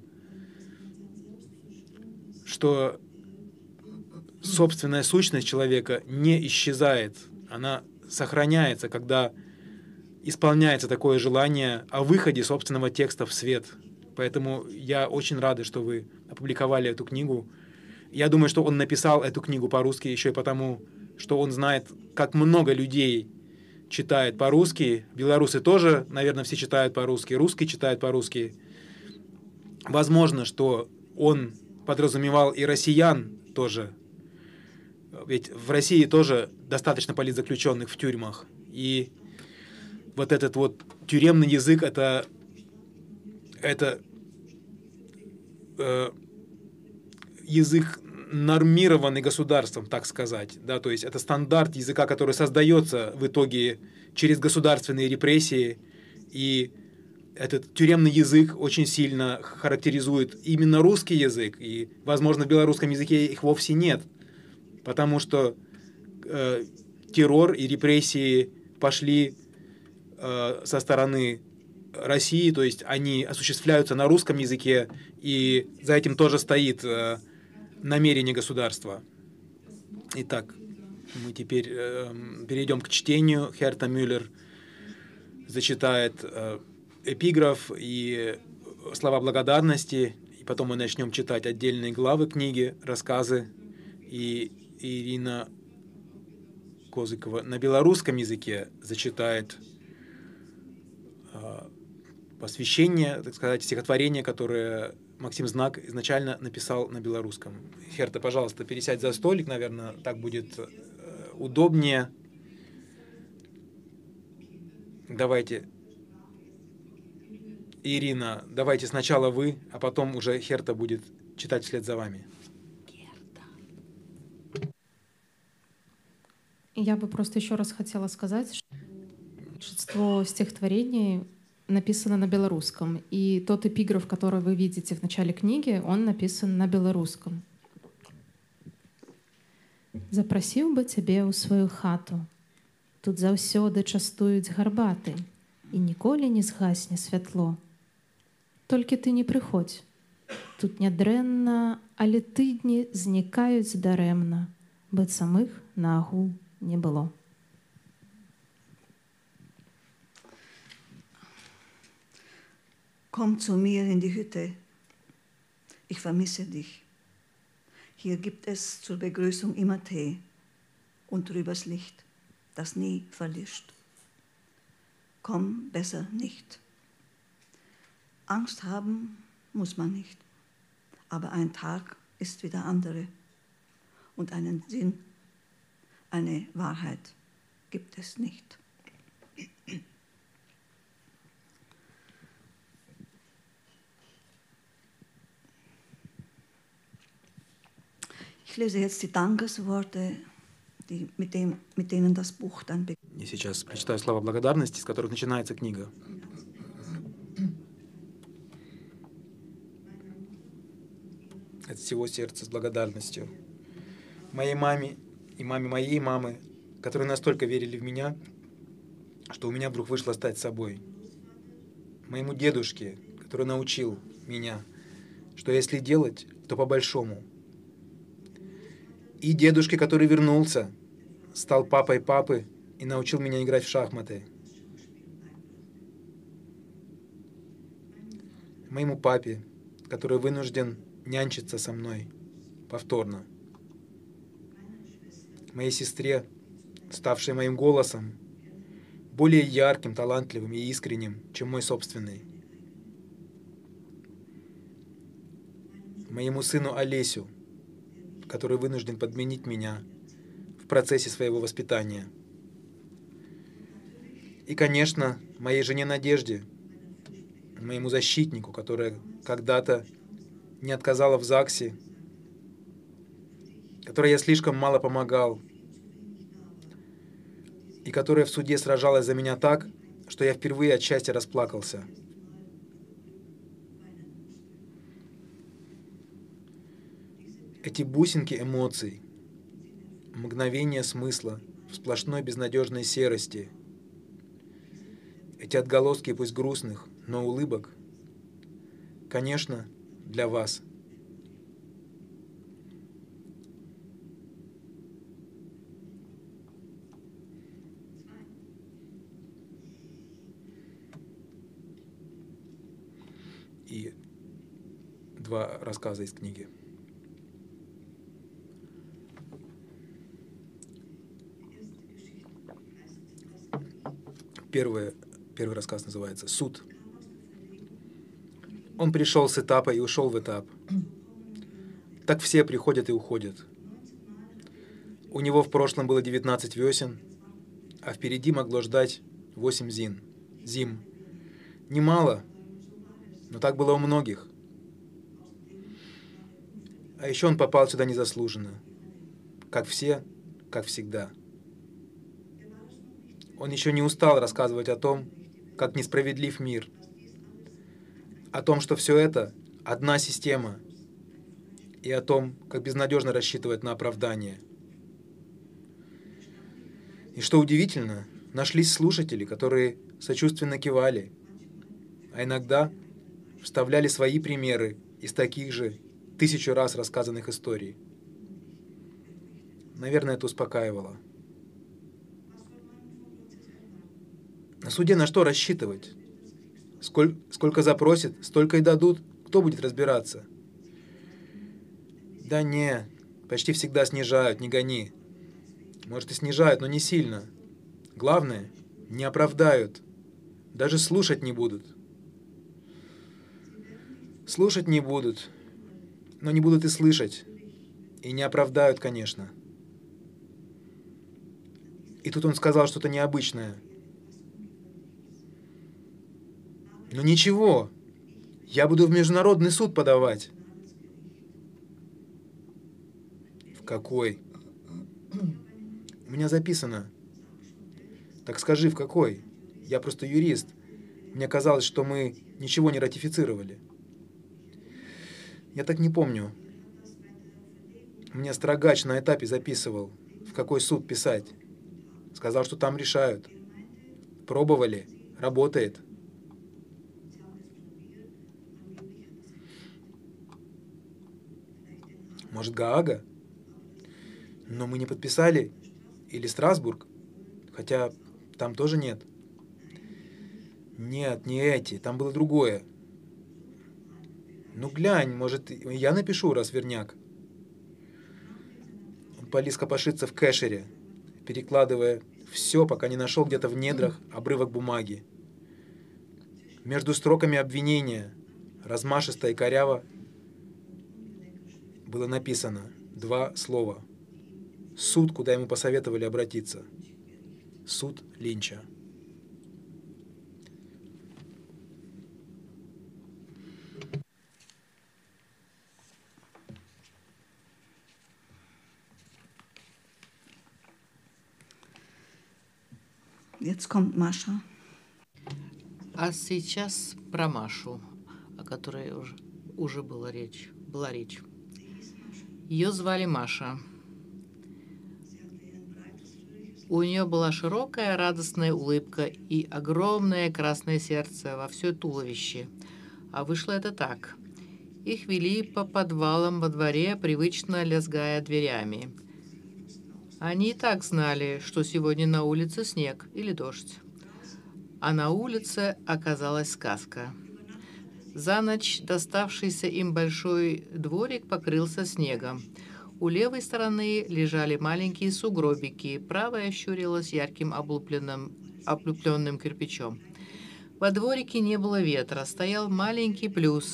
S3: что собственная сущность человека не исчезает, она сохраняется, когда исполняется такое желание о выходе собственного текста в свет. Поэтому я очень рад, что вы опубликовали эту книгу. Я думаю, что он написал эту книгу по-русски еще и потому, что он знает, как много людей читает по-русски. Белорусы тоже, наверное, все читают по-русски, русские читают по-русски. Возможно, что он подразумевал и россиян тоже. Ведь в России тоже достаточно политзаключенных в тюрьмах. И вот этот вот тюремный язык — это, это э, язык, нормированный государством, так сказать. Да? То есть это стандарт языка, который создается в итоге через государственные репрессии. И этот тюремный язык очень сильно характеризует именно русский язык. И, возможно, в белорусском языке их вовсе нет. Потому что э, террор и репрессии пошли э, со стороны России, то есть они осуществляются на русском языке, и за этим тоже стоит э, намерение государства. Итак, мы теперь э, перейдем к чтению. Херта Мюллер зачитает э, эпиграф и слова благодарности, и потом мы начнем читать отдельные главы книги, рассказы. И Ирина Козыкова на белорусском языке зачитает э, посвящение, так сказать, стихотворение, которое Максим Знак изначально написал на белорусском. Херта, пожалуйста, пересядь за столик, наверное, так будет э, удобнее. Давайте, Ирина, давайте сначала вы, а потом уже Херта будет читать вслед за вами.
S4: Я бы просто еще раз хотела сказать, что большинство стихотворений написано на белорусском. И тот эпиграф, который вы видите в начале книги, он написан на белорусском. «Запрасіў бы цябе ў сваю хату. Тут заўсёды частуюць гарбаты, і ніколі не згасне святло. Толькі ты не прыходзь. Тут нядрэнна, але тыдні знікаюць дарэмна, быццам іх нагул не было».
S6: Komm zu mir in die Hütte, ich vermisse dich. Hier gibt es zur Begrüßung immer Tee und drübers Licht, das nie verlischt. Komm besser nicht. Angst haben muss man nicht, aber ein Tag ist wie der andere und einen Sinn, eine Wahrheit gibt es nicht. Ich lese jetzt die Dankesworte, die, mit, dem, mit denen das Buch dann beginnt.
S3: Я сейчас прочитаю слова благодарности, с которых начинается книга. От всего сердца с благодарностью. Моей маме и маме моей мамы, которые настолько верили в меня, что у меня вдруг вышло стать собой. Моему дедушке, который научил меня, что если делать, то по-большому. И дедушке, который вернулся, стал папой папы и научил меня играть в шахматы. Моему папе, который вынужден нянчиться со мной повторно. Моей сестре, ставшей моим голосом, более ярким, талантливым и искренним, чем мой собственный. Моему сыну Олесю, который вынужден подменить меня в процессе своего воспитания. И, конечно, моей жене Надежде, моему защитнику, которая когда-то не отказала в ЗАГСе, которой я слишком мало помогал, и которая в суде сражалась за меня так, что я впервые от счастья расплакался. Эти бусинки эмоций, мгновения смысла в сплошной безнадежной серости, эти отголоски, пусть грустных, но улыбок, конечно, для вас. И два рассказа из книги. Первый, первый рассказ называется «Суд». Он пришел с этапа и ушел в этап. Так все приходят и уходят. У него в прошлом было девятнадцать весен, а впереди могло ждать восемь зим. зим. Немало, но так было у многих. А еще он попал сюда незаслуженно. Как все, как всегда. Он еще не устал рассказывать о том, как несправедлив мир. О том, что все это — одна система. И о том, как безнадежно рассчитывать на оправдание. И что удивительно, нашлись слушатели, которые сочувственно кивали, а иногда вставляли свои примеры из таких же тысячу раз рассказанных историй. Наверное, это успокаивало. На суде на что рассчитывать? Сколь, сколько запросят, столько и дадут. Кто будет разбираться? Да не, почти всегда снижают, не гони. Может и снижают, но не сильно. Главное, не оправдают. Даже слушать не будут. Слушать не будут, но не будут и слышать. И не оправдают, конечно. И тут он сказал что-то необычное. Ну ничего, я буду в международный суд подавать. В какой? У меня записано. Так скажи, в какой? Я просто юрист. Мне казалось, что мы ничего не ратифицировали. Я так не помню. Мне строгач на этапе записывал, в какой суд писать. Сказал, что там решают. Пробовали. Работает. Может, Гаага? Но мы не подписали. Или Страсбург. Хотя там тоже нет. Нет, не эти. Там было другое. Ну глянь, может, я напишу, раз верняк. Он полез копошиться в кэшере, перекладывая все, пока не нашел где-то в недрах обрывок бумаги. Между строками обвинения, размашисто и коряво, было написано два слова. Суд, куда ему посоветовали обратиться. Суд Линча.
S6: Jetzt kommt Mascha.
S2: А сейчас про Машу, о которой уже, уже была речь. Была речь. Ее звали Маша. У нее была широкая радостная улыбка и огромное красное сердце во все туловище. А вышло это так. Их вели по подвалам во дворе, привычно лязгая дверями. Они и так знали, что сегодня на улице снег или дождь. А на улице оказалась сказка. За ночь доставшийся им большой дворик покрылся снегом. У левой стороны лежали маленькие сугробики, правая щурилась ярким облупленным, облупленным кирпичом. Во дворике не было ветра, стоял маленький плюс,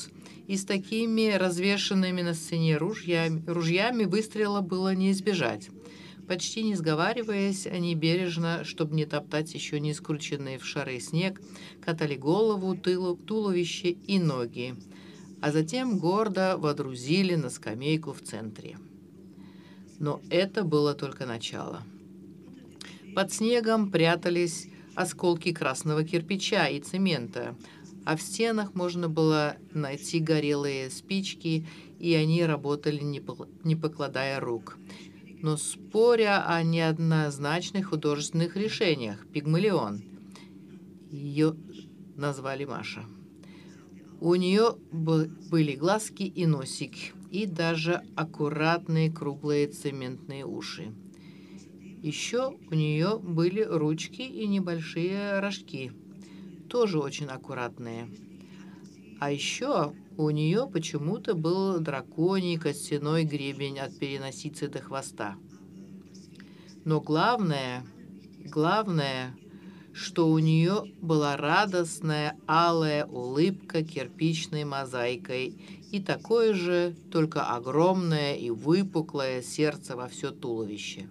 S2: И с такими развешенными на сцене ружьями, ружьями выстрела было не избежать. Почти не сговариваясь, они бережно, чтобы не топтать еще не скрученный в шары снег, катали голову, тылу, туловище и ноги, а затем гордо водрузили на скамейку в центре. Но это было только начало. Под снегом прятались осколки красного кирпича и цемента, а в стенах можно было найти горелые спички, и они работали, не покладая рук. Но споря о неоднозначных художественных решениях, Пигмалион, ее назвали Маша. У нее были глазки и носик, и даже аккуратные круглые цементные уши. Еще у нее были ручки и небольшие рожки, тоже очень аккуратные. А еще у нее почему-то был драконий костяной гребень от переносицы до хвоста. Но главное, главное, что у нее была радостная алая улыбка кирпичной мозаикой и такое же, только огромное и выпуклое сердце во все туловище.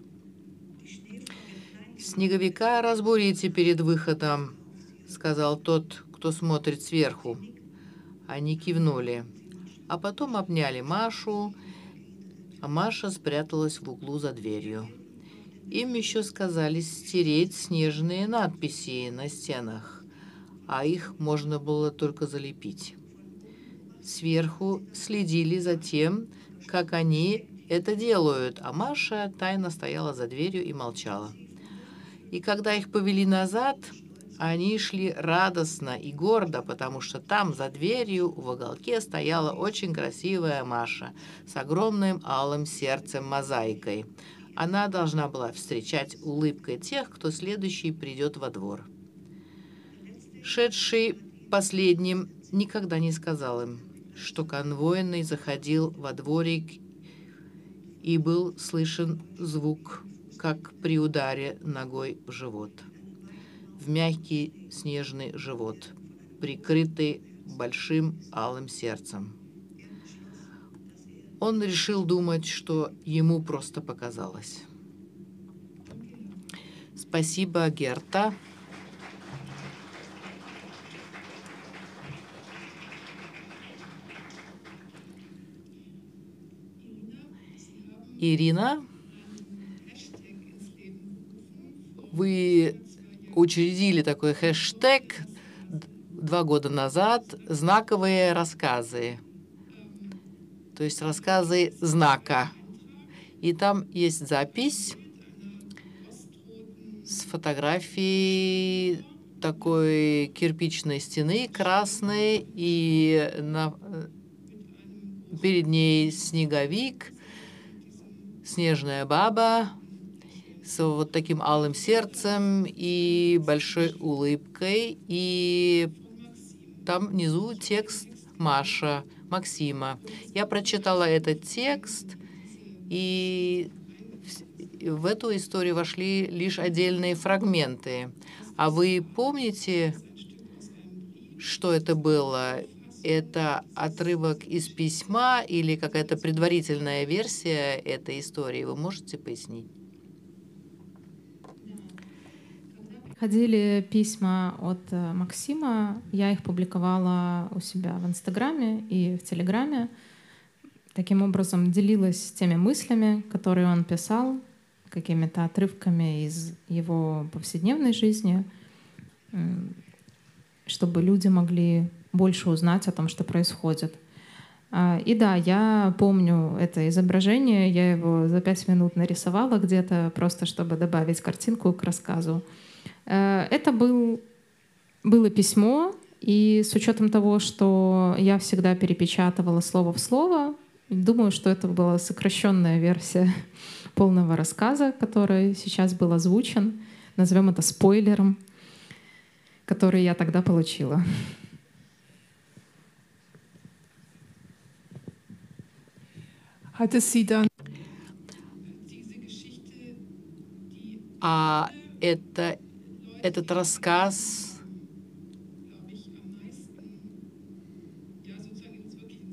S2: «Снеговика разбурите перед выходом», — сказал тот, кто смотрит сверху. Они кивнули, а потом обняли Машу, а Маша спряталась в углу за дверью. Им еще сказали стереть снежные надписи на стенах, а их можно было только залепить. Сверху следили за тем, как они это делают, а Маша тайно стояла за дверью и молчала. И когда их повели назад, они шли радостно и гордо, потому что там, за дверью, в уголке стояла очень красивая Маша с огромным алым сердцем-мозаикой. Она должна была встречать улыбкой тех, кто следующий придет во двор. Шедший последним никогда не сказал им, что конвойный заходил во дворик, и был слышен звук, как при ударе ногой в живот. В мягкий снежный живот, прикрытый большим алым сердцем. Он решил думать, что ему просто показалось. Спасибо, Герта. Ирина, вы учредили такой хэштег два года назад «Знаковые рассказы». То есть рассказы знака. И там есть запись с фотографией такой кирпичной стены красной, и на, перед ней снеговик, снежная баба с вот таким алым сердцем и большой улыбкой. И там внизу текст Маша, Максима. Я прочитала этот текст, и в эту историю вошли лишь отдельные фрагменты. А вы помните, что это было? Это отрывок из письма или какая-то предварительная версия этой истории? Вы можете пояснить?
S4: Ходили письма от Максима, я их публиковала у себя в Инстаграме и в Телеграме. Таким образом, делилась теми мыслями, которые он писал, какими-то отрывками из его повседневной жизни, чтобы люди могли больше узнать о том, что происходит. И да, я помню это изображение, я его за пять минут нарисовала где-то, просто чтобы добавить картинку к рассказу. Это был, было письмо, и с учетом того, что я всегда перепечатывала слово в слово, думаю, что это была сокращенная версия полного рассказа, который сейчас был озвучен. Назовем это спойлером, который я тогда получила.
S5: Hatte sie dann
S2: А это, этот рассказ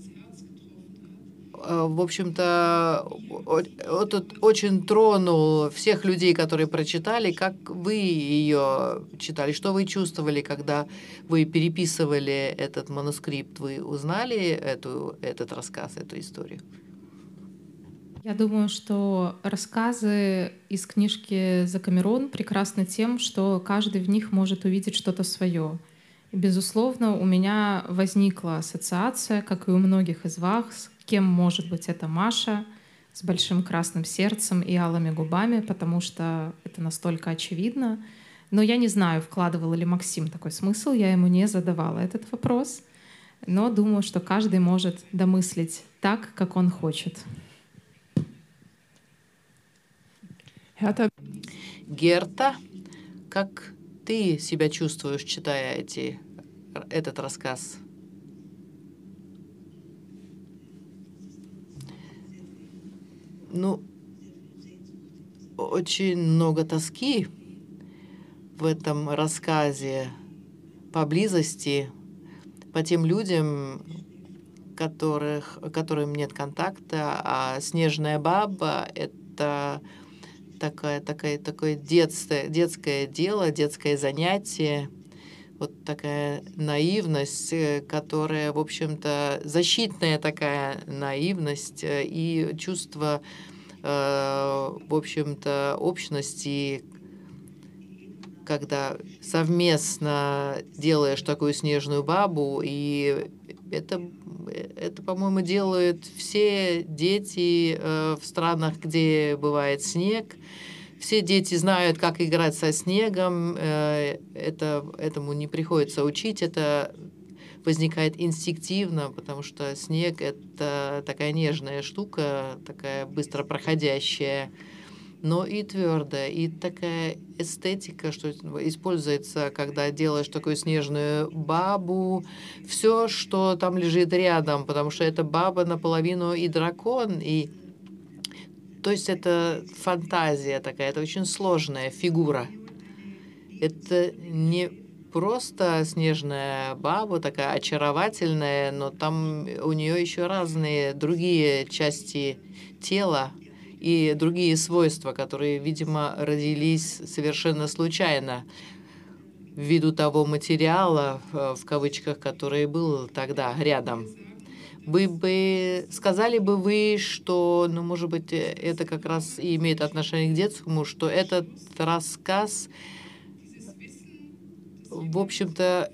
S2: в общем-то, этот очень тронул всех людей, которые прочитали. Как вы ее читали? Что вы чувствовали, когда вы переписывали этот манускрипт? Вы узнали эту, этот рассказ, эту историю?
S4: Я думаю, что рассказы из книжки «Закамерон» прекрасны тем, что каждый в них может увидеть что-то свое. И, безусловно, у меня возникла ассоциация, как и у многих из вас, кем может быть эта Маша с большим красным сердцем и алыми губами, потому что это настолько очевидно. Но я не знаю, вкладывал ли Максим такой смысл, я ему не задавала этот вопрос, но думаю, что каждый может домыслить так, как он хочет.
S2: Герта, как ты себя чувствуешь, читая эти, этот рассказ? Ну, очень много тоски в этом рассказе, поблизости, по тем людям, которых, которым нет контакта, а «Снежная баба» — это такое, такое, такое детское, детское дело, детское занятие, вот такая наивность, которая, в общем-то, защитная такая наивность и чувство, в общем-то, общности, когда совместно делаешь такую снежную бабу, и это, это, по-моему, делают все дети в странах, где бывает снег. Все дети знают, как играть со снегом. Это, этому не приходится учить. Это возникает инстинктивно, потому что снег — это такая нежная штука, такая быстро проходящая, но и твердая, и такая эстетика, что используется, когда делаешь такую снежную бабу, все, что там лежит рядом, потому что это баба наполовину и дракон, и то есть это фантазия такая, это очень сложная фигура. Это не просто снежная баба, такая очаровательная, но там у нее еще разные другие части тела и другие свойства, которые, видимо, родились совершенно случайно ввиду того материала, в кавычках, который был тогда рядом. Вы бы сказали бы вы, что, ну, может быть, это как раз и имеет отношение к детскому, что этот рассказ, в общем-то,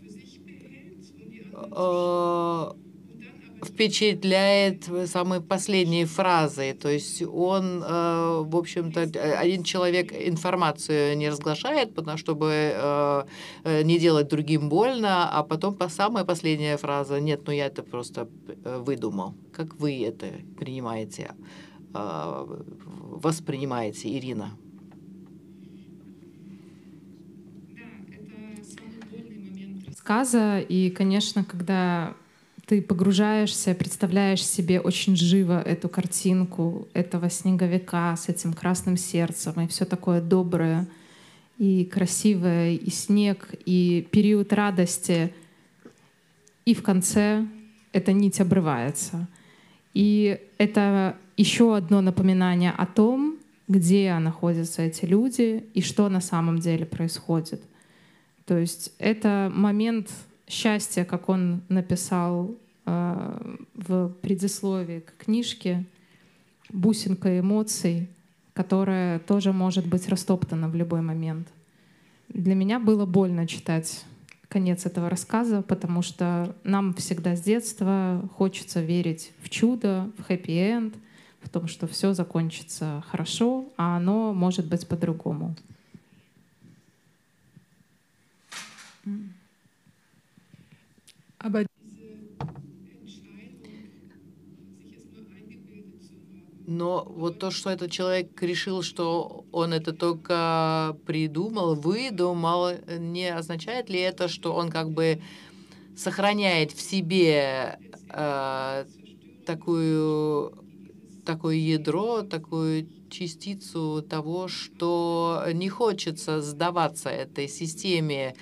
S2: впечатляет самой последней фразой. То есть он, в общем-то, один человек информацию не разглашает, потому чтобы не делать другим больно, а потом по самая последняя фраза: нет, ну я это просто выдумал. Как вы это принимаете, воспринимаете, Ирина?
S4: Сказа, и, конечно, когда ты погружаешься, представляешь себе очень живо эту картинку этого снеговика с этим красным сердцем, и все такое доброе и красивое, и снег, и период радости, и в конце эта нить обрывается. И это еще одно напоминание о том, где находятся эти люди и что на самом деле происходит. То есть это момент счастья, как он написал э, в предисловии к книжке, бусинка эмоций, которая тоже может быть растоптана в любой момент. Для меня было больно читать конец этого рассказа, потому что нам всегда с детства хочется верить в чудо, в хэппи-энд, в том, что все закончится хорошо, а оно может быть по-другому.
S2: Но вот то, что этот человек решил, что он это только придумал, выдумал, не означает ли это, что он как бы сохраняет в себе э, такую, такое ядро, такую частицу того, что не хочется сдаваться этой системе,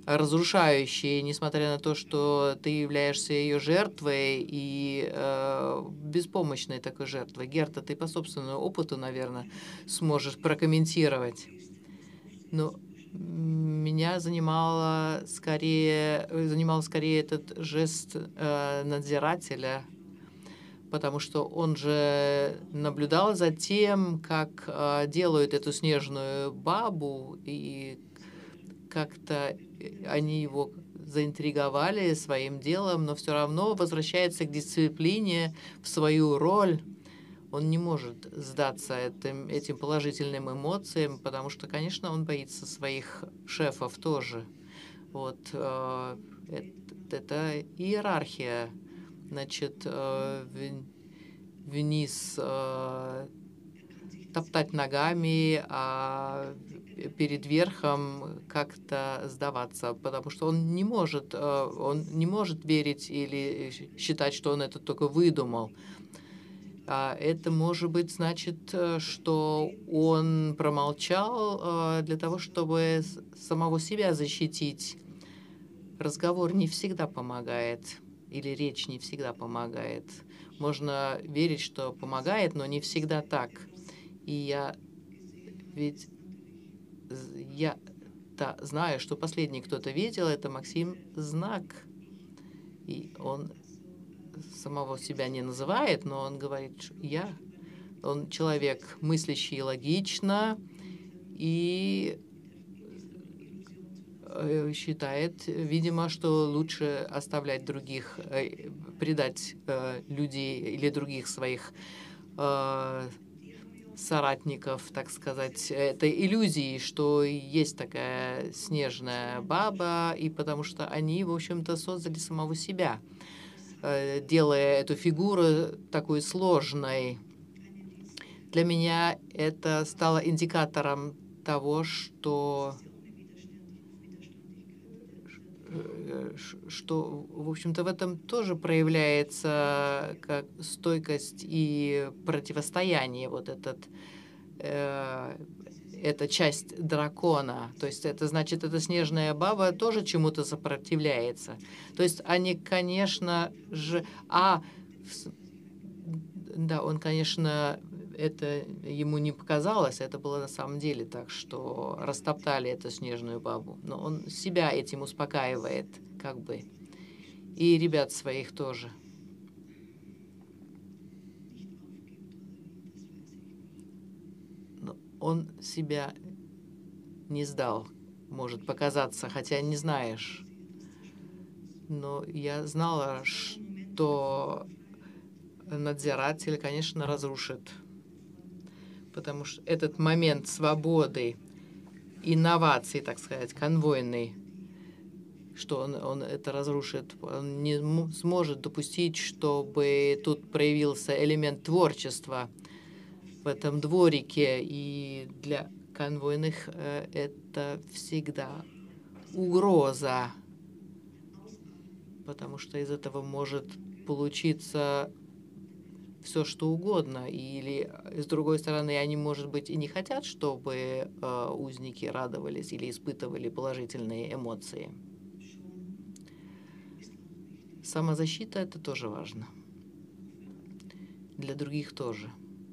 S2: разрушающие, несмотря на то, что ты являешься ее жертвой и э, беспомощной такой жертвой. Герта, ты по собственному опыту, наверное, сможешь прокомментировать. Но меня занимало скорее, занимал скорее этот жест э, надзирателя, потому что он же наблюдал за тем, как э, делают эту снежную бабу, и как-то они его заинтриговали своим делом, но все равно возвращается к дисциплине, в свою роль. Он не может сдаться этим, этим положительным эмоциям, потому что, конечно, он боится своих шефов тоже. Вот э, это, это иерархия. Значит, э, вниз э, топтать ногами, а перед верхом как-то сдаваться, потому что он не может, э, он не может верить или считать, что он это только выдумал. А это, может быть, значит, э, что он промолчал э, для того, чтобы с- самого себя защитить. Разговор не всегда помогает, или речь не всегда помогает. Можно верить, что помогает, но не всегда так. И я ведь з- я-то знаю, что последний кто-то видел, это Максим Знак. И он самого себя не называет, но он говорит, что я. Он человек, мыслящий логично, и э, считает, видимо, что лучше оставлять других, э, предать э, людей или других своих э, соратников, так сказать, этой иллюзии, что есть такая снежная баба, и потому что они, в общем-то, создали самого себя, э, делая эту фигуру такой сложной. Для меня это стало индикатором того, что, э, ш- что, в общем-то, в этом тоже проявляется как стойкость и противостояние, вот этот, э, эта часть дракона. То есть это значит, эта снежная баба тоже чему-то сопротивляется. То есть они, конечно же... А, в с- да, он, конечно, это ему не показалось, это было на самом деле так, что растоптали эту снежную бабу. Но он себя этим успокаивает, как бы. И ребят своих тоже. Но он себя не сдал, может показаться, хотя не знаешь. Но я знала, что надзиратель, конечно, разрушит. Потому что этот момент свободы, инновации, так сказать, конвойный, что он, он это разрушит. Он не м- сможет допустить, чтобы тут проявился элемент творчества в этом дворике. И для конвойных э, это всегда угроза, потому что из этого может получиться все что угодно. Или, э, с другой стороны, они, может быть, и не хотят, чтобы э, узники радовались или испытывали положительные эмоции. Самозащита — это тоже важно. Для других тоже.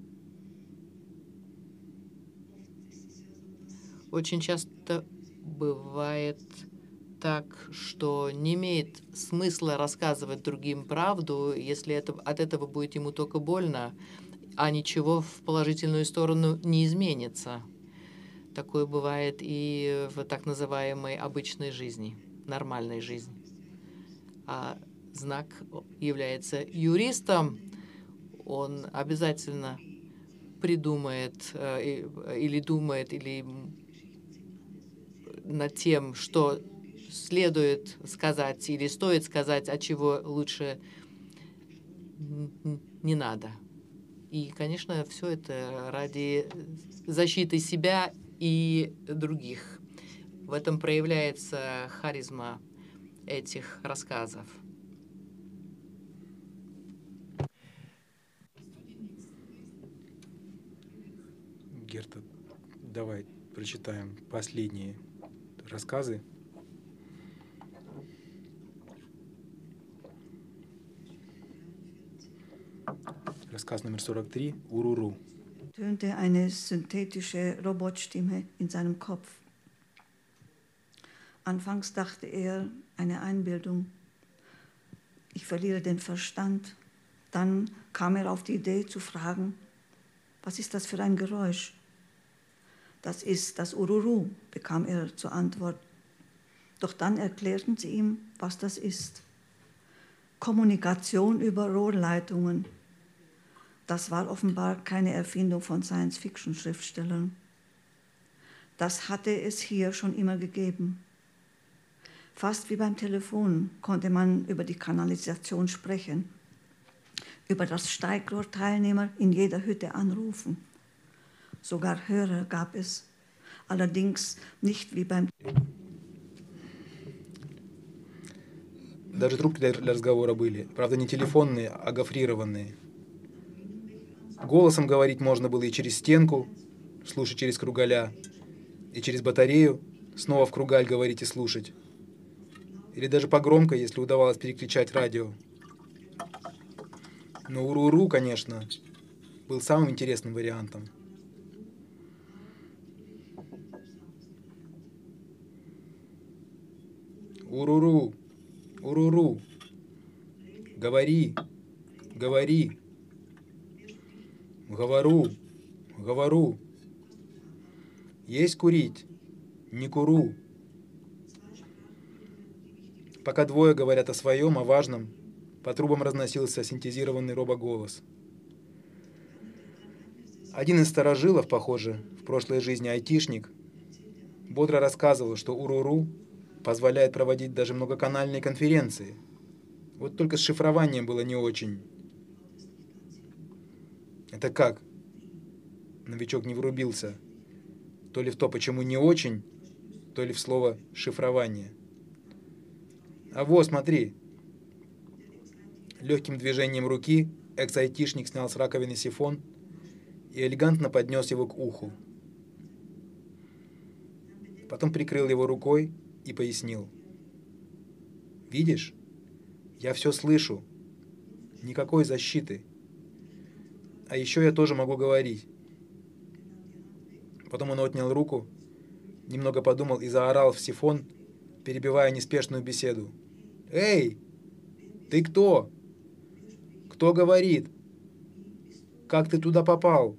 S2: Очень часто бывает так, что не имеет смысла рассказывать другим правду, если это, от этого будет ему только больно, а ничего в положительную сторону не изменится. Такое бывает и в так называемой обычной жизни, нормальной жизни. А Знак является юристом, он обязательно придумает э, и- или думает, или над тем, что следует сказать или стоит сказать, а чего лучше н- н- не надо. И, конечно, все это ради защиты себя и других. В этом проявляется харизма этих рассказов.
S3: Герта, давай прочитаем последние рассказы. Рассказ номер сорок три. Уруру.
S6: Tönte eine synthetische Robotstimme in seinem Kopf. Anfangs dachte er, eine Einbildung. Ich verliere den Verstand. Dann kam er auf die Idee zu fragen, was ist das für ein Geräusch? Das ist das Ururu, bekam er zur Antwort. Doch dann erklärten sie ihm, was das ist. Kommunikation über Rohrleitungen. Das war offenbar keine Erfindung von Science-Fiction-Schriftstellern. Das hatte es hier schon immer gegeben. Fast wie beim Telefon konnte man über die Kanalisation sprechen, über das Steigrohrteilnehmer in jeder Hütte anrufen. Sogar Hörer gab es, allerdings nicht wie beim
S3: Даже трубки для для разговора были. Правда, не телефонные, а гофрированные. Голосом говорить можно было и через стенку, слушать через кругаля, и через батарею, снова в кругаль говорить и слушать. Или даже погромко, если удавалось переключать радио. Но уруру, конечно, был самым интересным вариантом. Уруру, уруру, говори, говори, говору, говору, есть курить, не куру. Пока двое говорят о своем, о важном, по трубам разносился синтезированный робоголос. Один из старожилов, похоже, в прошлой жизни айтишник, бодро рассказывал, что уруру позволяет проводить даже многоканальные конференции. Вот только с шифрованием было не очень. Это как? Новичок не врубился. То ли в то, почему не очень, то ли в слово «шифрование». А вот, смотри. Легким движением руки экс-айтишник снял с раковины сифон и элегантно поднес его к уху. Потом прикрыл его рукой и пояснил. Видишь? Я все слышу. Никакой защиты. А еще я тоже могу говорить. Потом он отнял руку, немного подумал и заорал в сифон, перебивая неспешную беседу. «Эй, ты кто? Кто говорит? Как ты туда попал?»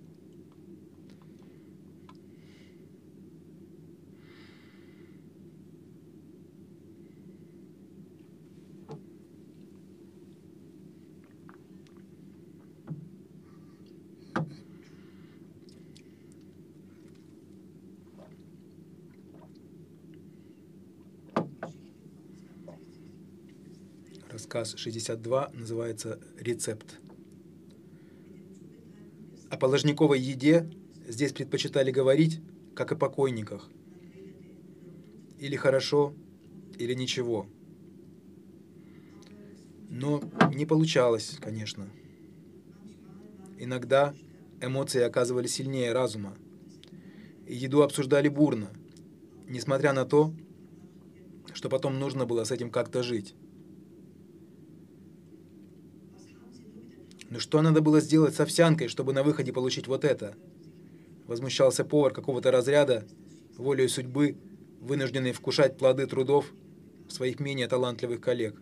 S3: Рассказ шестьдесят два называется «Рецепт». О положниковой еде здесь предпочитали говорить, как о покойниках. Или хорошо, или ничего. Но не получалось, конечно. Иногда эмоции оказывались сильнее разума, и еду обсуждали бурно, несмотря на то, что потом нужно было с этим как-то жить. «Ну что надо было сделать с овсянкой, чтобы на выходе получить вот это?» Возмущался повар какого-то разряда, волею судьбы, вынужденный вкушать плоды трудов своих менее талантливых коллег.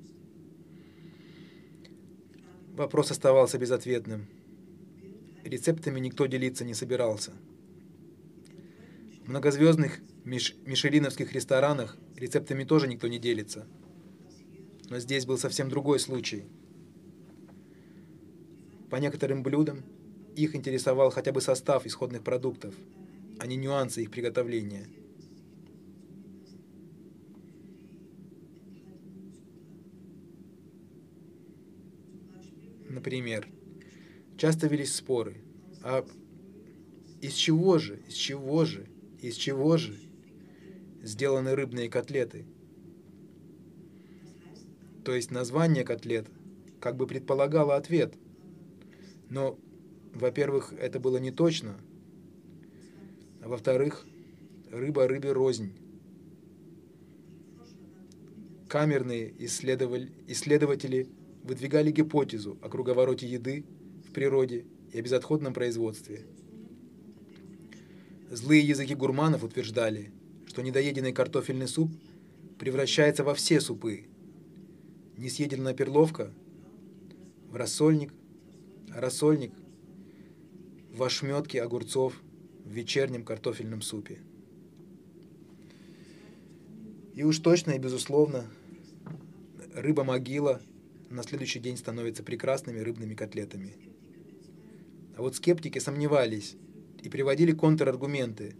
S3: Вопрос оставался безответным. Рецептами никто делиться не собирался. В многозвездных миш- мишелиновских ресторанах рецептами тоже никто не делится. Но здесь был совсем другой случай. По некоторым блюдам их интересовал хотя бы состав исходных продуктов, а не нюансы их приготовления. Например, часто велись споры, а из чего же, из чего же, из чего же сделаны рыбные котлеты? То есть название котлет как бы предполагало ответ. Но, во-первых, это было не точно, а во-вторых, рыба рыбе рознь. Камерные исследователи выдвигали гипотезу о круговороте еды в природе и о безотходном производстве. Злые языки гурманов утверждали, что недоеденный картофельный суп превращается во все супы. Несъеденная перловка в рассольник, а рассольник в ошметки огурцов в вечернем картофельном супе. И уж точно и безусловно, рыба-могила на следующий день становится прекрасными рыбными котлетами. А вот скептики сомневались и приводили контраргументы.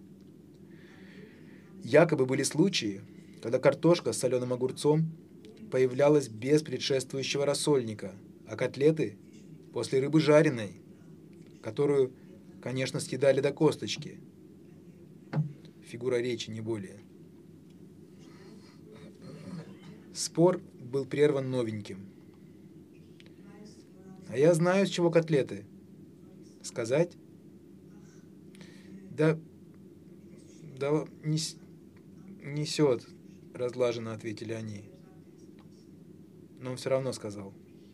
S3: Якобы были случаи, когда картошка с соленым огурцом появлялась без предшествующего рассольника, а котлеты после рыбы жареной, которую, конечно, съедали до косточки. Фигура речи, не более. Спор был прерван новеньким. А я знаю, с чего котлеты. Сказать? Да, да нес, несет, разлаженно ответили они. Но он все равно сказал.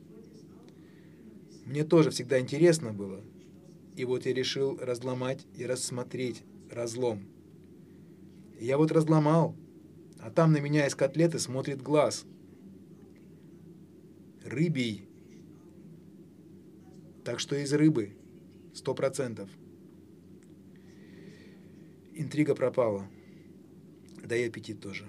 S3: Мне тоже всегда интересно было. И вот я решил разломать и рассмотреть разлом. И я вот разломал, а там на меня из котлеты смотрит глаз. Рыбий. Так что из рыбы. Сто процентов. Интрига пропала. Да и аппетит тоже.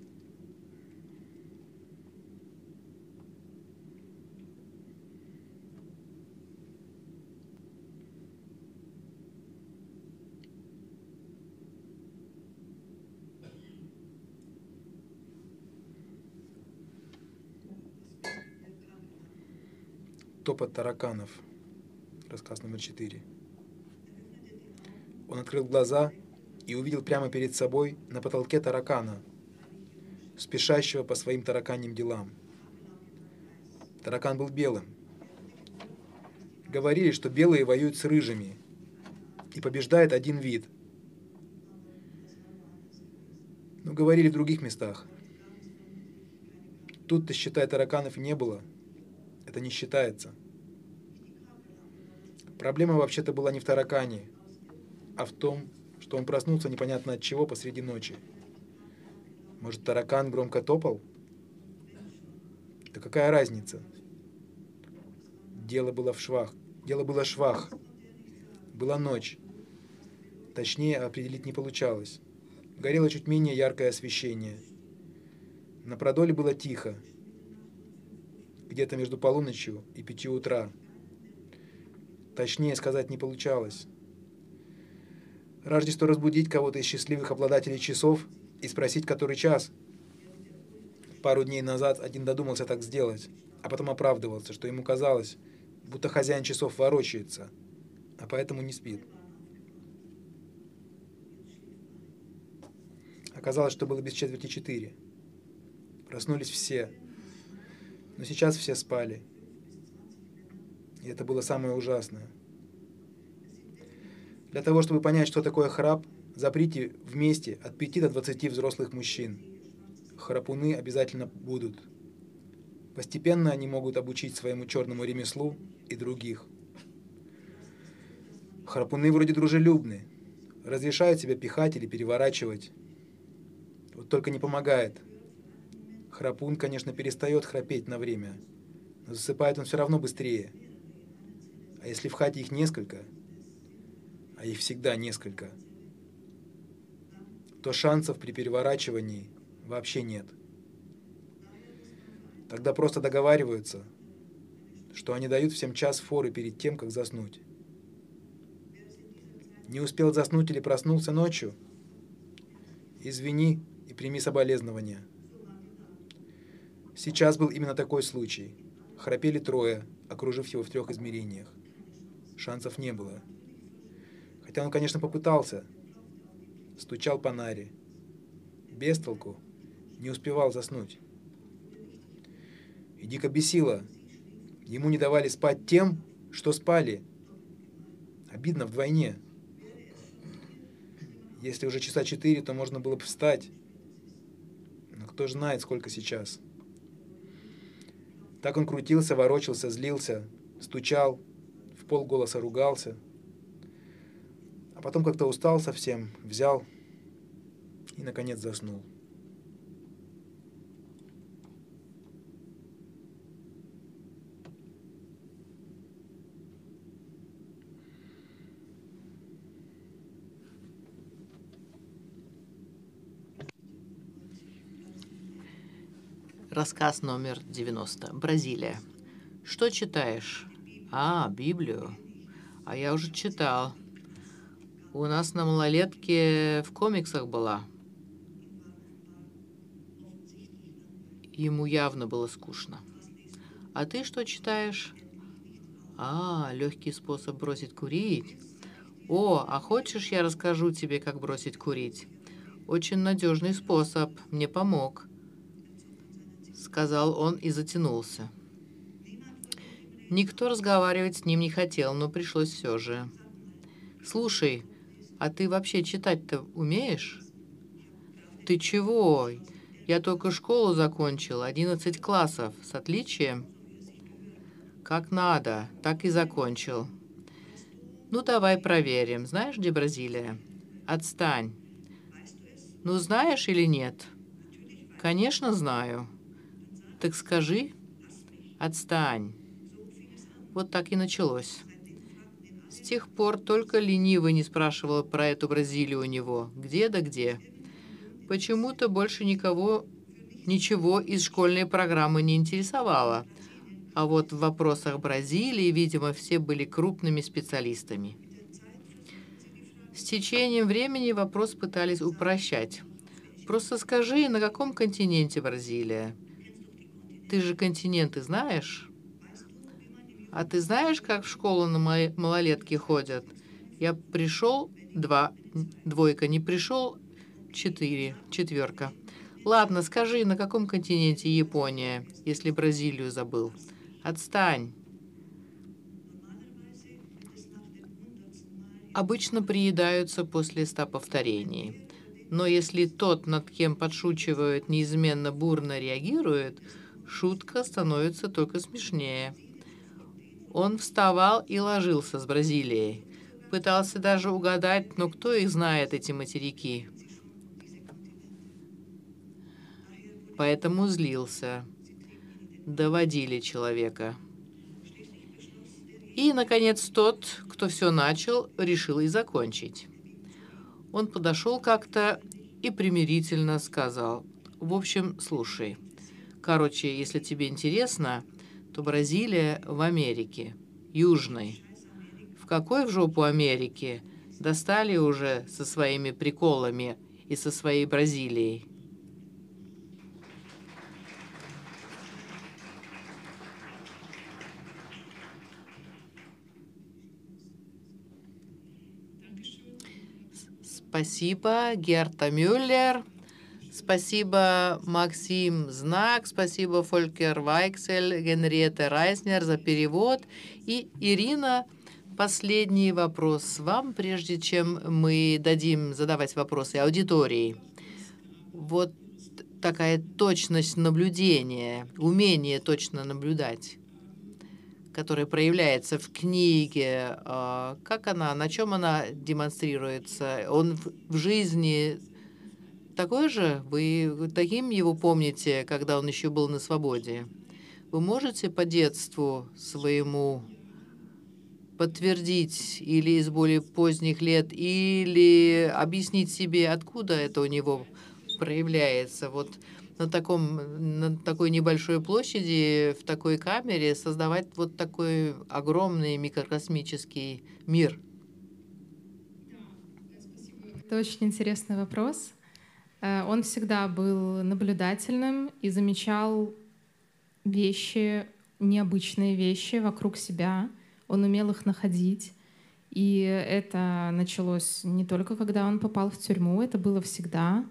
S3: Топот тараканов. Рассказ номер четыре. Он открыл глаза и увидел прямо перед собой на потолке таракана, спешащего по своим тараканьим делам. Таракан был белым. Говорили, что белые воюют с рыжими, и побеждает один вид. Но говорили в других местах. Тут-то, считай, тараканов не было. Это не считается. Проблема вообще-то была не в таракане, а в том, что он проснулся непонятно от чего посреди ночи. Может, таракан громко топал? Да какая разница? Дело было в швах. Дело было швах. Была ночь. Точнее, определить не получалось. Горело чуть менее яркое освещение. На продоле было тихо. Где-то между полуночью и пятью утра. Точнее сказать не получалось. Разве что разбудить кого-то из счастливых обладателей часов и спросить, который час. Пару дней назад один додумался так сделать, а потом оправдывался, что ему казалось, будто хозяин часов ворочается, а поэтому не спит. Оказалось, что было без четверти четыре. Проснулись все, но сейчас все спали. И это было самое ужасное. Для того, чтобы понять, что такое храп, заприте вместе от пяти до двадцати взрослых мужчин. Храпуны обязательно будут. Постепенно они могут обучить своему черному ремеслу и других. Храпуны вроде дружелюбны, разрешают себя пихать или переворачивать. Вот только не помогает. Храпун, конечно, перестает храпеть на время, но засыпает он все равно быстрее. А если в хате их несколько, а их всегда несколько, то шансов при переворачивании вообще нет. Тогда просто договариваются, что они дают всем час форы перед тем, как заснуть. Не успел заснуть или проснулся ночью? Извини и прими соболезнования. Сейчас был именно такой случай. Храпели трое, окружив его в трех измерениях. Шансов не было. Хотя он, конечно, попытался. Стучал по наре. Без толку. Не успевал заснуть. И дико бесило. Ему не давали спать тем, что спали. Обидно вдвойне. Если уже часа четыре, то можно было бы встать. Но кто ж знает, сколько сейчас. Так он крутился, ворочался, злился, стучал, в полголоса ругался. А потом как-то устал совсем, взял и, наконец, заснул.
S2: Рассказ номер девяносто. Бразилия. Что читаешь? А, Библию. А я уже читал. У нас на малолетке в комиксах была. Ему явно было скучно. А ты что читаешь? А, легкий способ бросить курить. О, а хочешь, я расскажу тебе, как бросить курить? Очень надежный способ. Мне помог. Сказал он и затянулся. Никто разговаривать с ним не хотел, но пришлось все же. Слушай, а ты вообще читать-то умеешь? Ты чего? Я только школу закончил, одиннадцать классов, с отличием. Как надо, так и закончил. Ну, давай проверим. Знаешь, где Бразилия? Отстань. Ну, знаешь или нет? Конечно, знаю. Так скажи. Отстань. Вот так и началось. С тех пор только ленивый не спрашивал про эту Бразилию у него. Где да где. Почему-то больше никого ничего из школьной программы не интересовало. А вот в вопросах Бразилии, видимо, все были крупными специалистами. С течением времени вопрос пытались упрощать. Просто скажи, на каком континенте Бразилия? Ты же континенты знаешь? А ты знаешь, как в школу на малолетки ходят? Я пришел, два, двойка, не пришел, четыре, четверка. Ладно, скажи, на каком континенте Япония, если Бразилию забыл? Отстань. Обычно приедаются после ста повторений. Но если тот, над кем подшучивают, неизменно бурно реагирует, шутка становится только смешнее. Он вставал и ложился с Бразилией. Пытался даже угадать, но кто их знает, эти материки. Поэтому злился. Доводили человека. И, наконец, тот, кто все начал, решил и закончить. Он подошел как-то и примирительно сказал: в общем, слушай. Короче, если тебе интересно, то Бразилия в Америке, Южной. В какой в жопу Америки? Достали уже со своими приколами и со своей Бразилией. Спасибо, Герта Мюллер. Спасибо, Максим Знак. Спасибо, Фолькер Вайксель, Генриетта Райснер за перевод. И Ирина, последний вопрос вам, прежде чем мы дадим задавать вопросы аудитории. Вот такая точность наблюдения, умение точно наблюдать, которая проявляется в книге, как она, на чем она демонстрируется? Он в жизни такой же? Вы таким его помните, когда он еще был на свободе? Вы можете по детству своему подтвердить или из более поздних лет, или объяснить себе, откуда это у него проявляется? Вот на, таком, на такой небольшой площади, в такой камере создавать вот такой огромный микрокосмический мир?
S4: Это очень интересный вопрос. Он всегда был наблюдательным и замечал вещи, необычные вещи вокруг себя. Он умел их находить. И это началось не только когда он попал в тюрьму, это было всегда.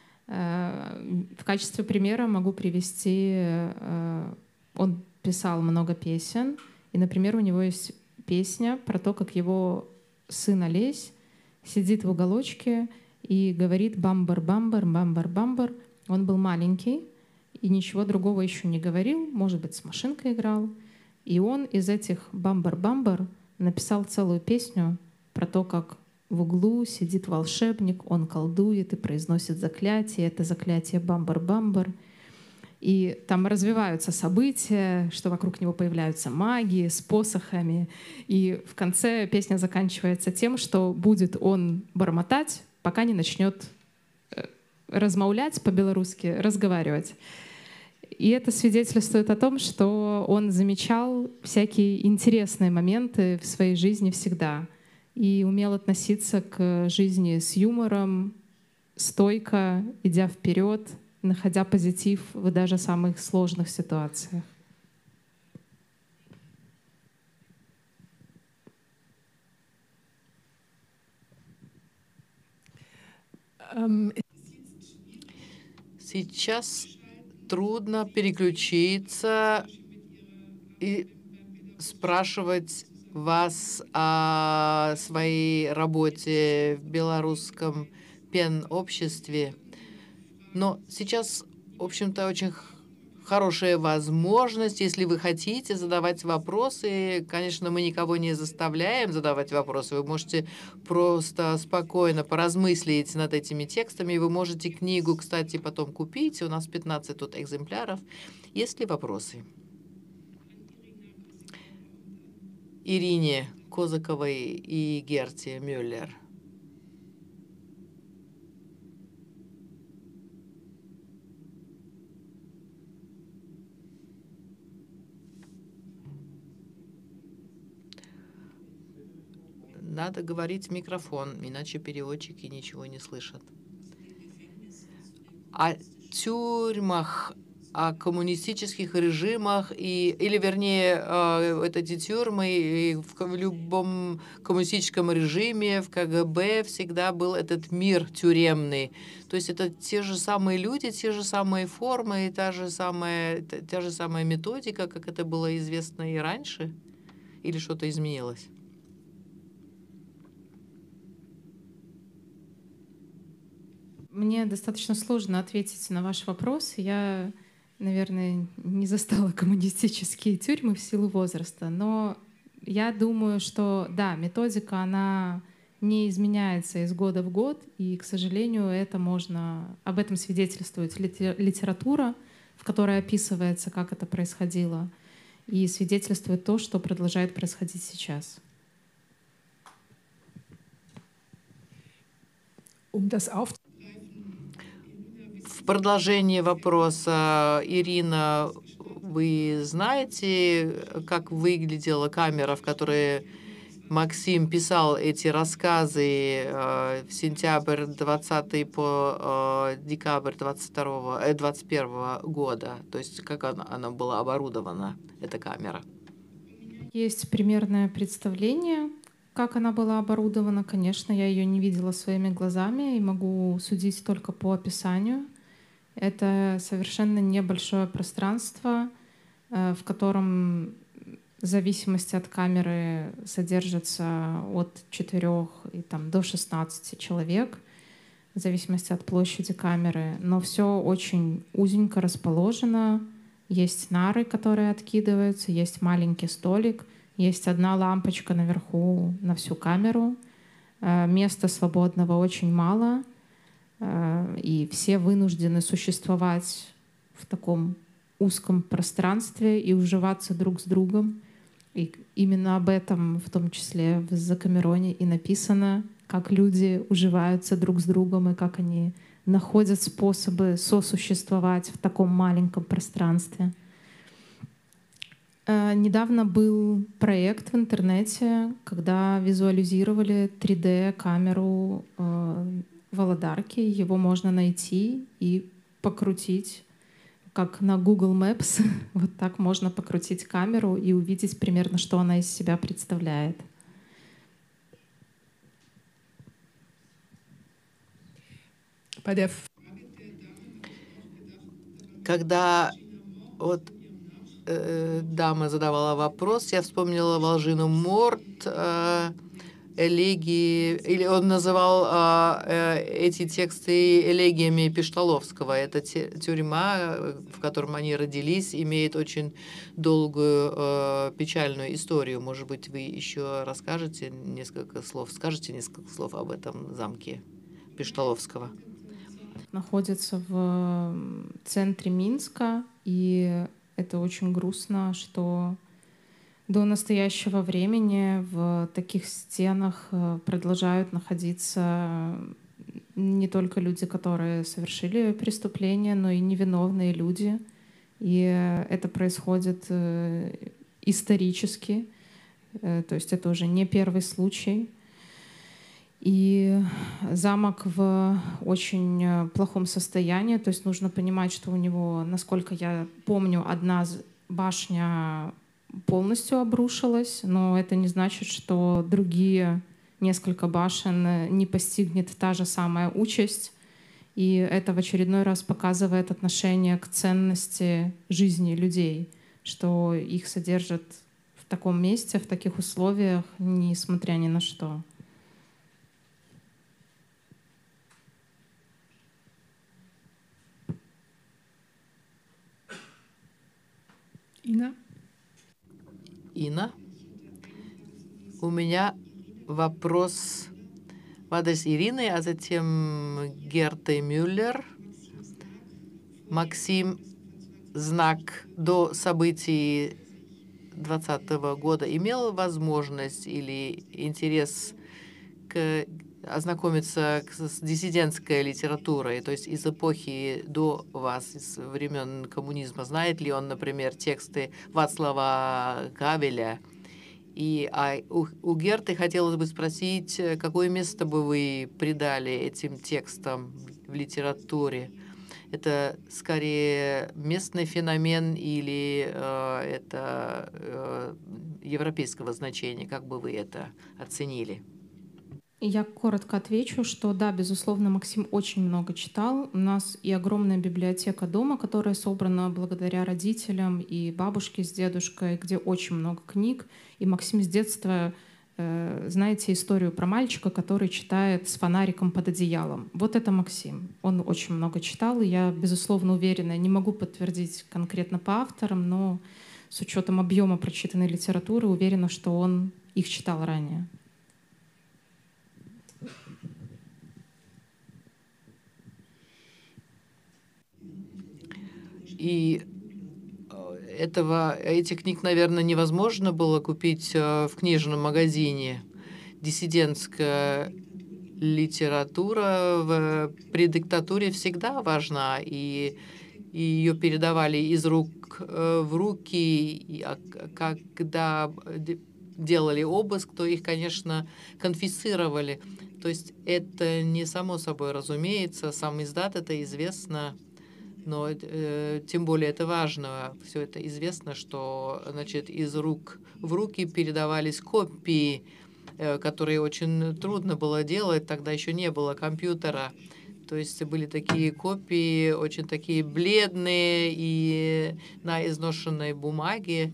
S4: В качестве примера могу привести, он писал много песен, и, например, у него есть песня про то, как его сын Олесь сидит в уголочке и говорит «бамбар-бамбар, бамбар-бамбар». Он был маленький и ничего другого еще не говорил, может быть, с машинкой играл. И он из этих «бамбар-бамбар» написал целую песню про то, как в углу сидит волшебник, он колдует и произносит заклятие. Это заклятие «Бамбар-бамбар». И там развиваются события, что вокруг него появляются маги с посохами. И в конце песня заканчивается тем, что будет он бормотать, пока не начнет размовлять по-белорусски, разговаривать. И это свидетельствует о том, что он замечал всякие интересные моменты в своей жизни всегда и умел относиться к жизни с юмором, стойко, идя вперед, находя позитив в даже самых сложных ситуациях.
S2: Сейчас трудно переключиться и спрашивать вас о своей работе в белорусском пен-обществе. Но сейчас, в общем-то, очень хорошая возможность, если вы хотите задавать вопросы. Конечно, мы никого не заставляем задавать вопросы. Вы можете просто спокойно поразмыслить над этими текстами. Вы можете книгу, кстати, потом купить. У нас пятнадцать тут экземпляров. Есть ли вопросы? Ирине Козаковой и Герте Мюллер. Надо говорить в микрофон, иначе переводчики ничего не слышат. О тюрьмах, о коммунистических режимах, и, или, вернее, вот эти тюрьмы, в любом коммунистическом режиме, в КГБ всегда был этот мир тюремный. То есть это те же самые люди, те же самые формы, и та же самая, та же самая методика, как это было известно и раньше? Или что-то изменилось?
S4: Мне достаточно сложно ответить на ваш вопрос. Я, наверное, не застала коммунистические тюрьмы в силу возраста, но я думаю, что да, методика, она не изменяется из года в год, и, к сожалению, это можно, об этом свидетельствует литература, в которой описывается, как это происходило, и свидетельствует то, что продолжает происходить сейчас.
S5: Um das auf
S2: В продолжение вопроса, Ирина, вы знаете, как выглядела камера, в которой Максим писал эти рассказы в сентябрь двадцатый по декабрь двадцать второго, двадцать первого года? То есть как она, она была оборудована, эта камера?
S4: Есть примерное представление, как она была оборудована. Конечно, я ее не видела своими глазами и могу судить только по описанию. Это совершенно небольшое пространство, в котором в зависимости от камеры содержится от четырёх и там, до шестнадцати человек, в зависимости от площади камеры. Но все очень узенько расположено. Есть нары, которые откидываются, есть маленький столик, есть одна лампочка наверху на всю камеру. Места свободного очень мало. И все вынуждены существовать в таком узком пространстве и уживаться друг с другом. И именно об этом в том числе в «Закамероне» и написано, как люди уживаются друг с другом и как они находят способы сосуществовать в таком маленьком пространстве. Недавно был проект в интернете, когда визуализировали три дэ-камеру Володарки. Его можно найти и покрутить, как на Google Maps. Вот так можно покрутить камеру и увидеть примерно, что она из себя представляет.
S2: Когда вот э, дама задавала вопрос, я вспомнила Волжину Морт, э, элегии, или он называл а, э, эти тексты элегиями Пешталовского. Это те, тюрьма, в котором они родились, имеет очень долгую э, печальную историю. Может быть, вы еще расскажете несколько слов, скажете несколько слов об этом замке Пешталовского?
S4: Находится в центре Минска, и это очень грустно, что до настоящего времени в таких стенах продолжают находиться не только люди, которые совершили преступления, но и невиновные люди. И это происходит исторически, то есть это уже не первый случай. И замок в очень плохом состоянии, то есть нужно понимать, что у него, насколько я помню, одна башня полностью обрушилась, но это не значит, что другие несколько башен не постигнет та же самая участь. И это в очередной раз показывает отношение к ценности жизни людей, что их содержат в таком месте, в таких условиях, несмотря ни на что.
S5: Ина?
S2: Инна, у меня вопрос в адрес Ирины, а затем Герты Мюллер. Максим Знак до событий двадцатого года имел возможность или интерес к ознакомиться с диссидентской литературой, то есть из эпохи до вас, из времен коммунизма? Знает ли он, например, тексты Вацлава Гавеля? И а у, у Герты хотелось бы спросить, какое место бы вы придали этим текстам в литературе? Это скорее местный феномен или э, это э, европейского значения? Как бы вы это оценили?
S4: Я коротко отвечу, что да, безусловно, Максим очень много читал. У нас и огромная библиотека дома, которая собрана благодаря родителям и бабушке с дедушкой, где очень много книг. И Максим с детства, э, знаете, историю про мальчика, который читает с фонариком под одеялом. Вот это Максим. Он очень много читал, и я, безусловно, уверена, не могу подтвердить конкретно по авторам, но с учетом объема прочитанной литературы уверена, что он их читал ранее.
S2: И этого, этих книг, наверное, невозможно было купить в книжном магазине. Диссидентская литература в, при диктатуре всегда важна, и, и ее передавали из рук в руки. И, когда делали обыск, то их, конечно, конфисцировали. То есть это не само собой разумеется, сам издат, это известно. Но э, тем более это важно. Все это известно, что, значит, из рук в руки передавались копии, э, которые очень трудно было делать. Тогда еще не было компьютера. То есть были такие копии, очень такие бледные и на изношенной бумаге.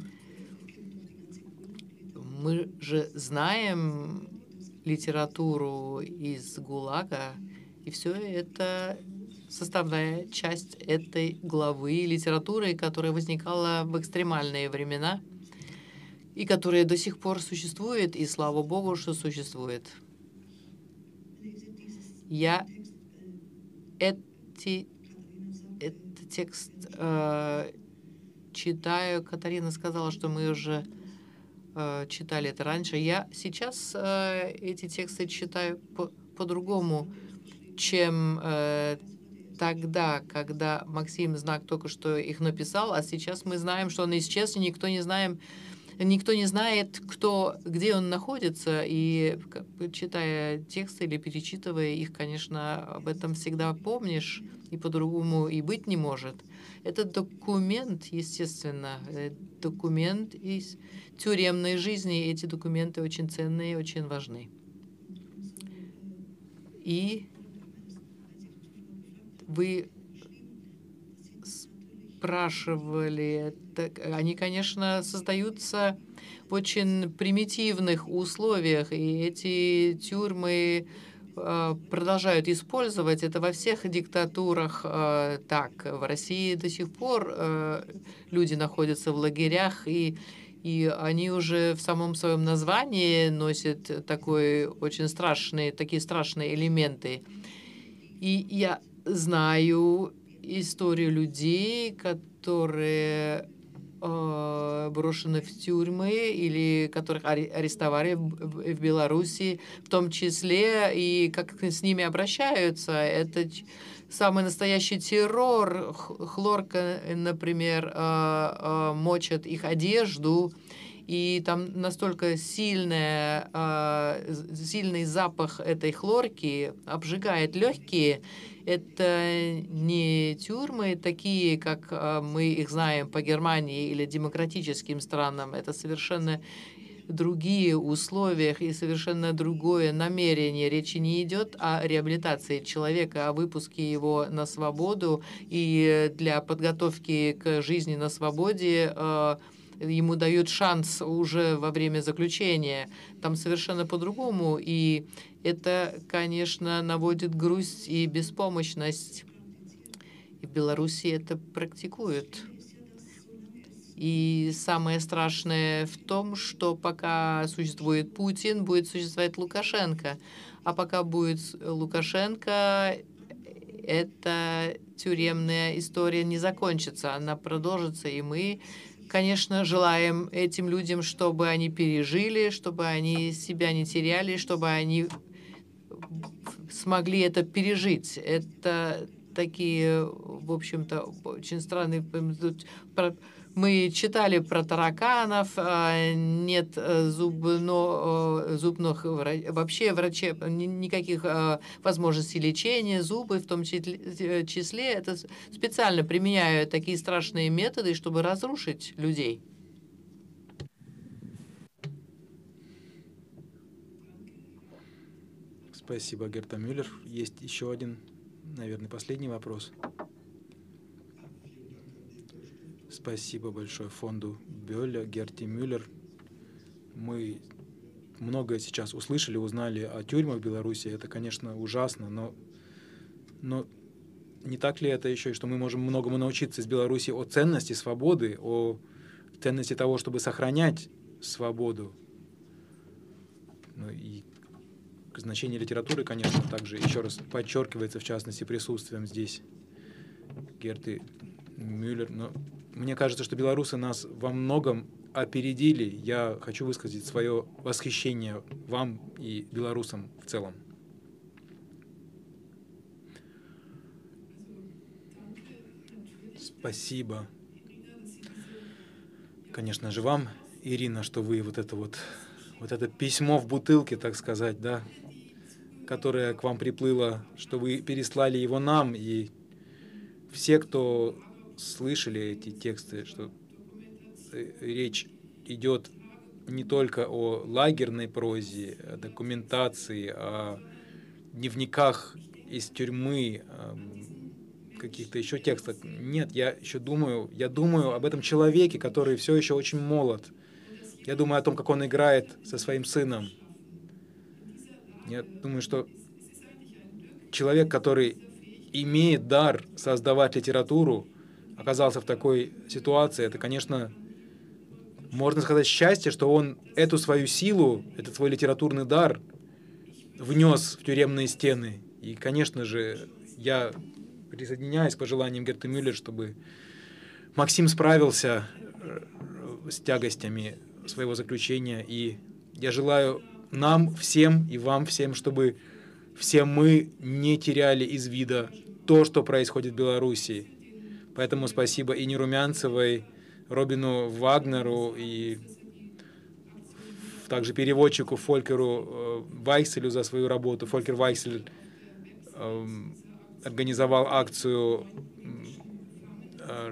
S2: Мы же знаем литературу из ГУЛАГа, и все это составная часть этой главы литературы, которая возникала в экстремальные времена и которая до сих пор существует, и слава Богу, что существует. Я эти, этот текст э, читаю. Катарина сказала, что мы уже э, читали это раньше. Я сейчас э, эти тексты читаю по- по-другому, чем э, тогда, когда Максим Знак только что их написал, а сейчас мы знаем, что он исчез, и никто не знаем, никто не знает, кто, где он находится. И читая тексты или перечитывая их, конечно, об этом всегда помнишь, и по-другому и быть не может. Это документ, естественно, документ из тюремной жизни. Эти документы очень ценные, очень важны. И вы спрашивали, так, они, конечно, создаются в очень примитивных условиях, и эти тюрьмы э, продолжают использовать это во всех диктатурах. Э, так, в России до сих пор э, люди находятся в лагерях, и, и они уже в самом своем названии носят такой очень страшные, такие страшные элементы. И я знаю историю людей, которые э, брошены в тюрьмы или которых аре- арестовали в, в- в Беларуси, в том числе, и как с ними обращаются. Это ч- самый настоящий террор. Х- Хлорка, например, э, э, мочат их одежду, и там настолько сильная, э, з- сильный запах этой хлорки обжигает легкие. Это не тюрьмы такие, как э, мы их знаем по Германии или демократическим странам. Это совершенно другие условия и совершенно другое намерение. Речи не идет о реабилитации человека, о выпуске его на свободу. И для подготовки к жизни на свободе э, ему дают шанс уже во время заключения. Там совершенно по-другому. И это, конечно, наводит грусть и беспомощность. И в Беларуси это практикуют. И самое страшное в том, что пока существует Путин, будет существовать Лукашенко. А пока будет Лукашенко, эта тюремная история не закончится, она продолжится. И мы, конечно, желаем этим людям, чтобы они пережили, чтобы они себя не теряли, чтобы они смогли это пережить. Это такие, в общем-то, очень странные... Мы читали про тараканов, а, нет э, зубно, э, зубных, вра- вообще врачей, ни- никаких э, возможностей лечения, зубы в том числе, числе, это с- специально применяют такие страшные методы, чтобы разрушить людей.
S3: Спасибо, Герта Мюллер. Есть еще один, наверное, последний вопрос. Спасибо большое фонду Бёля, Герте Мюллер. Мы многое сейчас услышали, узнали о тюрьмах в Беларуси. Это, конечно, ужасно, но, но не так ли это еще, и что мы можем многому научиться из Беларуси о ценности свободы, о ценности того, чтобы сохранять свободу. Ну и значение литературы, конечно, также еще раз подчеркивается, в частности, присутствием здесь Герты Мюллер. Но мне кажется, что белорусы нас во многом опередили. Я хочу высказать свое восхищение вам и белорусам в целом. Спасибо. Конечно же, вам, Ирина, что вы вот это вот, вот это письмо в бутылке, так сказать, да, которое к вам приплыло, что вы переслали его нам, и все, кто слышали эти тексты, что речь идет не только о лагерной прозе, о документации, о дневниках из тюрьмы, каких-то еще текстах. Нет, я еще думаю, я думаю об этом человеке, который все еще очень молод. Я думаю о том, как он играет со своим сыном. Я думаю, что человек, который имеет дар создавать литературу, оказался в такой ситуации, это, конечно, можно сказать, счастье, что он эту свою силу, этот свой литературный дар внес в тюремные стены. И, конечно же, я присоединяюсь к пожеланиям Герты Мюллер, чтобы Максим справился с тягостями своего заключения. И я желаю нам всем и вам всем, чтобы все мы не теряли из вида то, что происходит в Беларуси. Поэтому спасибо Ине Румянцевой, Робину Вагнеру и также переводчику Фолькеру Вайхселю за свою работу. Фолькер Вайхсель э, организовал акцию э,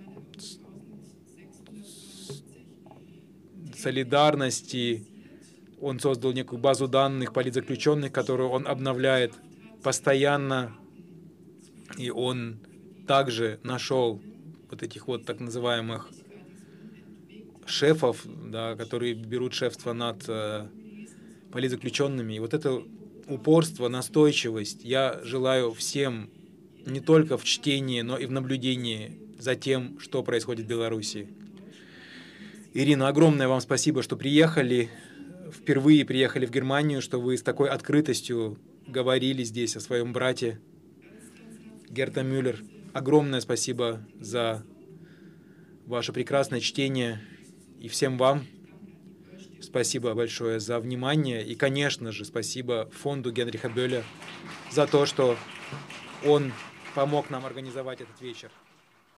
S3: солидарности. Он создал некую базу данных политзаключенных, которую он обновляет постоянно. И он также нашел вот этих вот так называемых шефов, да, которые берут шефство над э, политзаключенными. И вот это упорство, настойчивость я желаю всем не только в чтении, но и в наблюдении за тем, что происходит в Беларуси. Ирина, огромное вам спасибо, что приехали, впервые приехали в Германию, что вы с такой открытостью говорили здесь о своем брате Герта Мюллер. Огромное спасибо за ваше прекрасное чтение. И всем вам спасибо большое за внимание. И, конечно же, спасибо фонду Генриха Бёля за то, что он помог нам организовать этот вечер.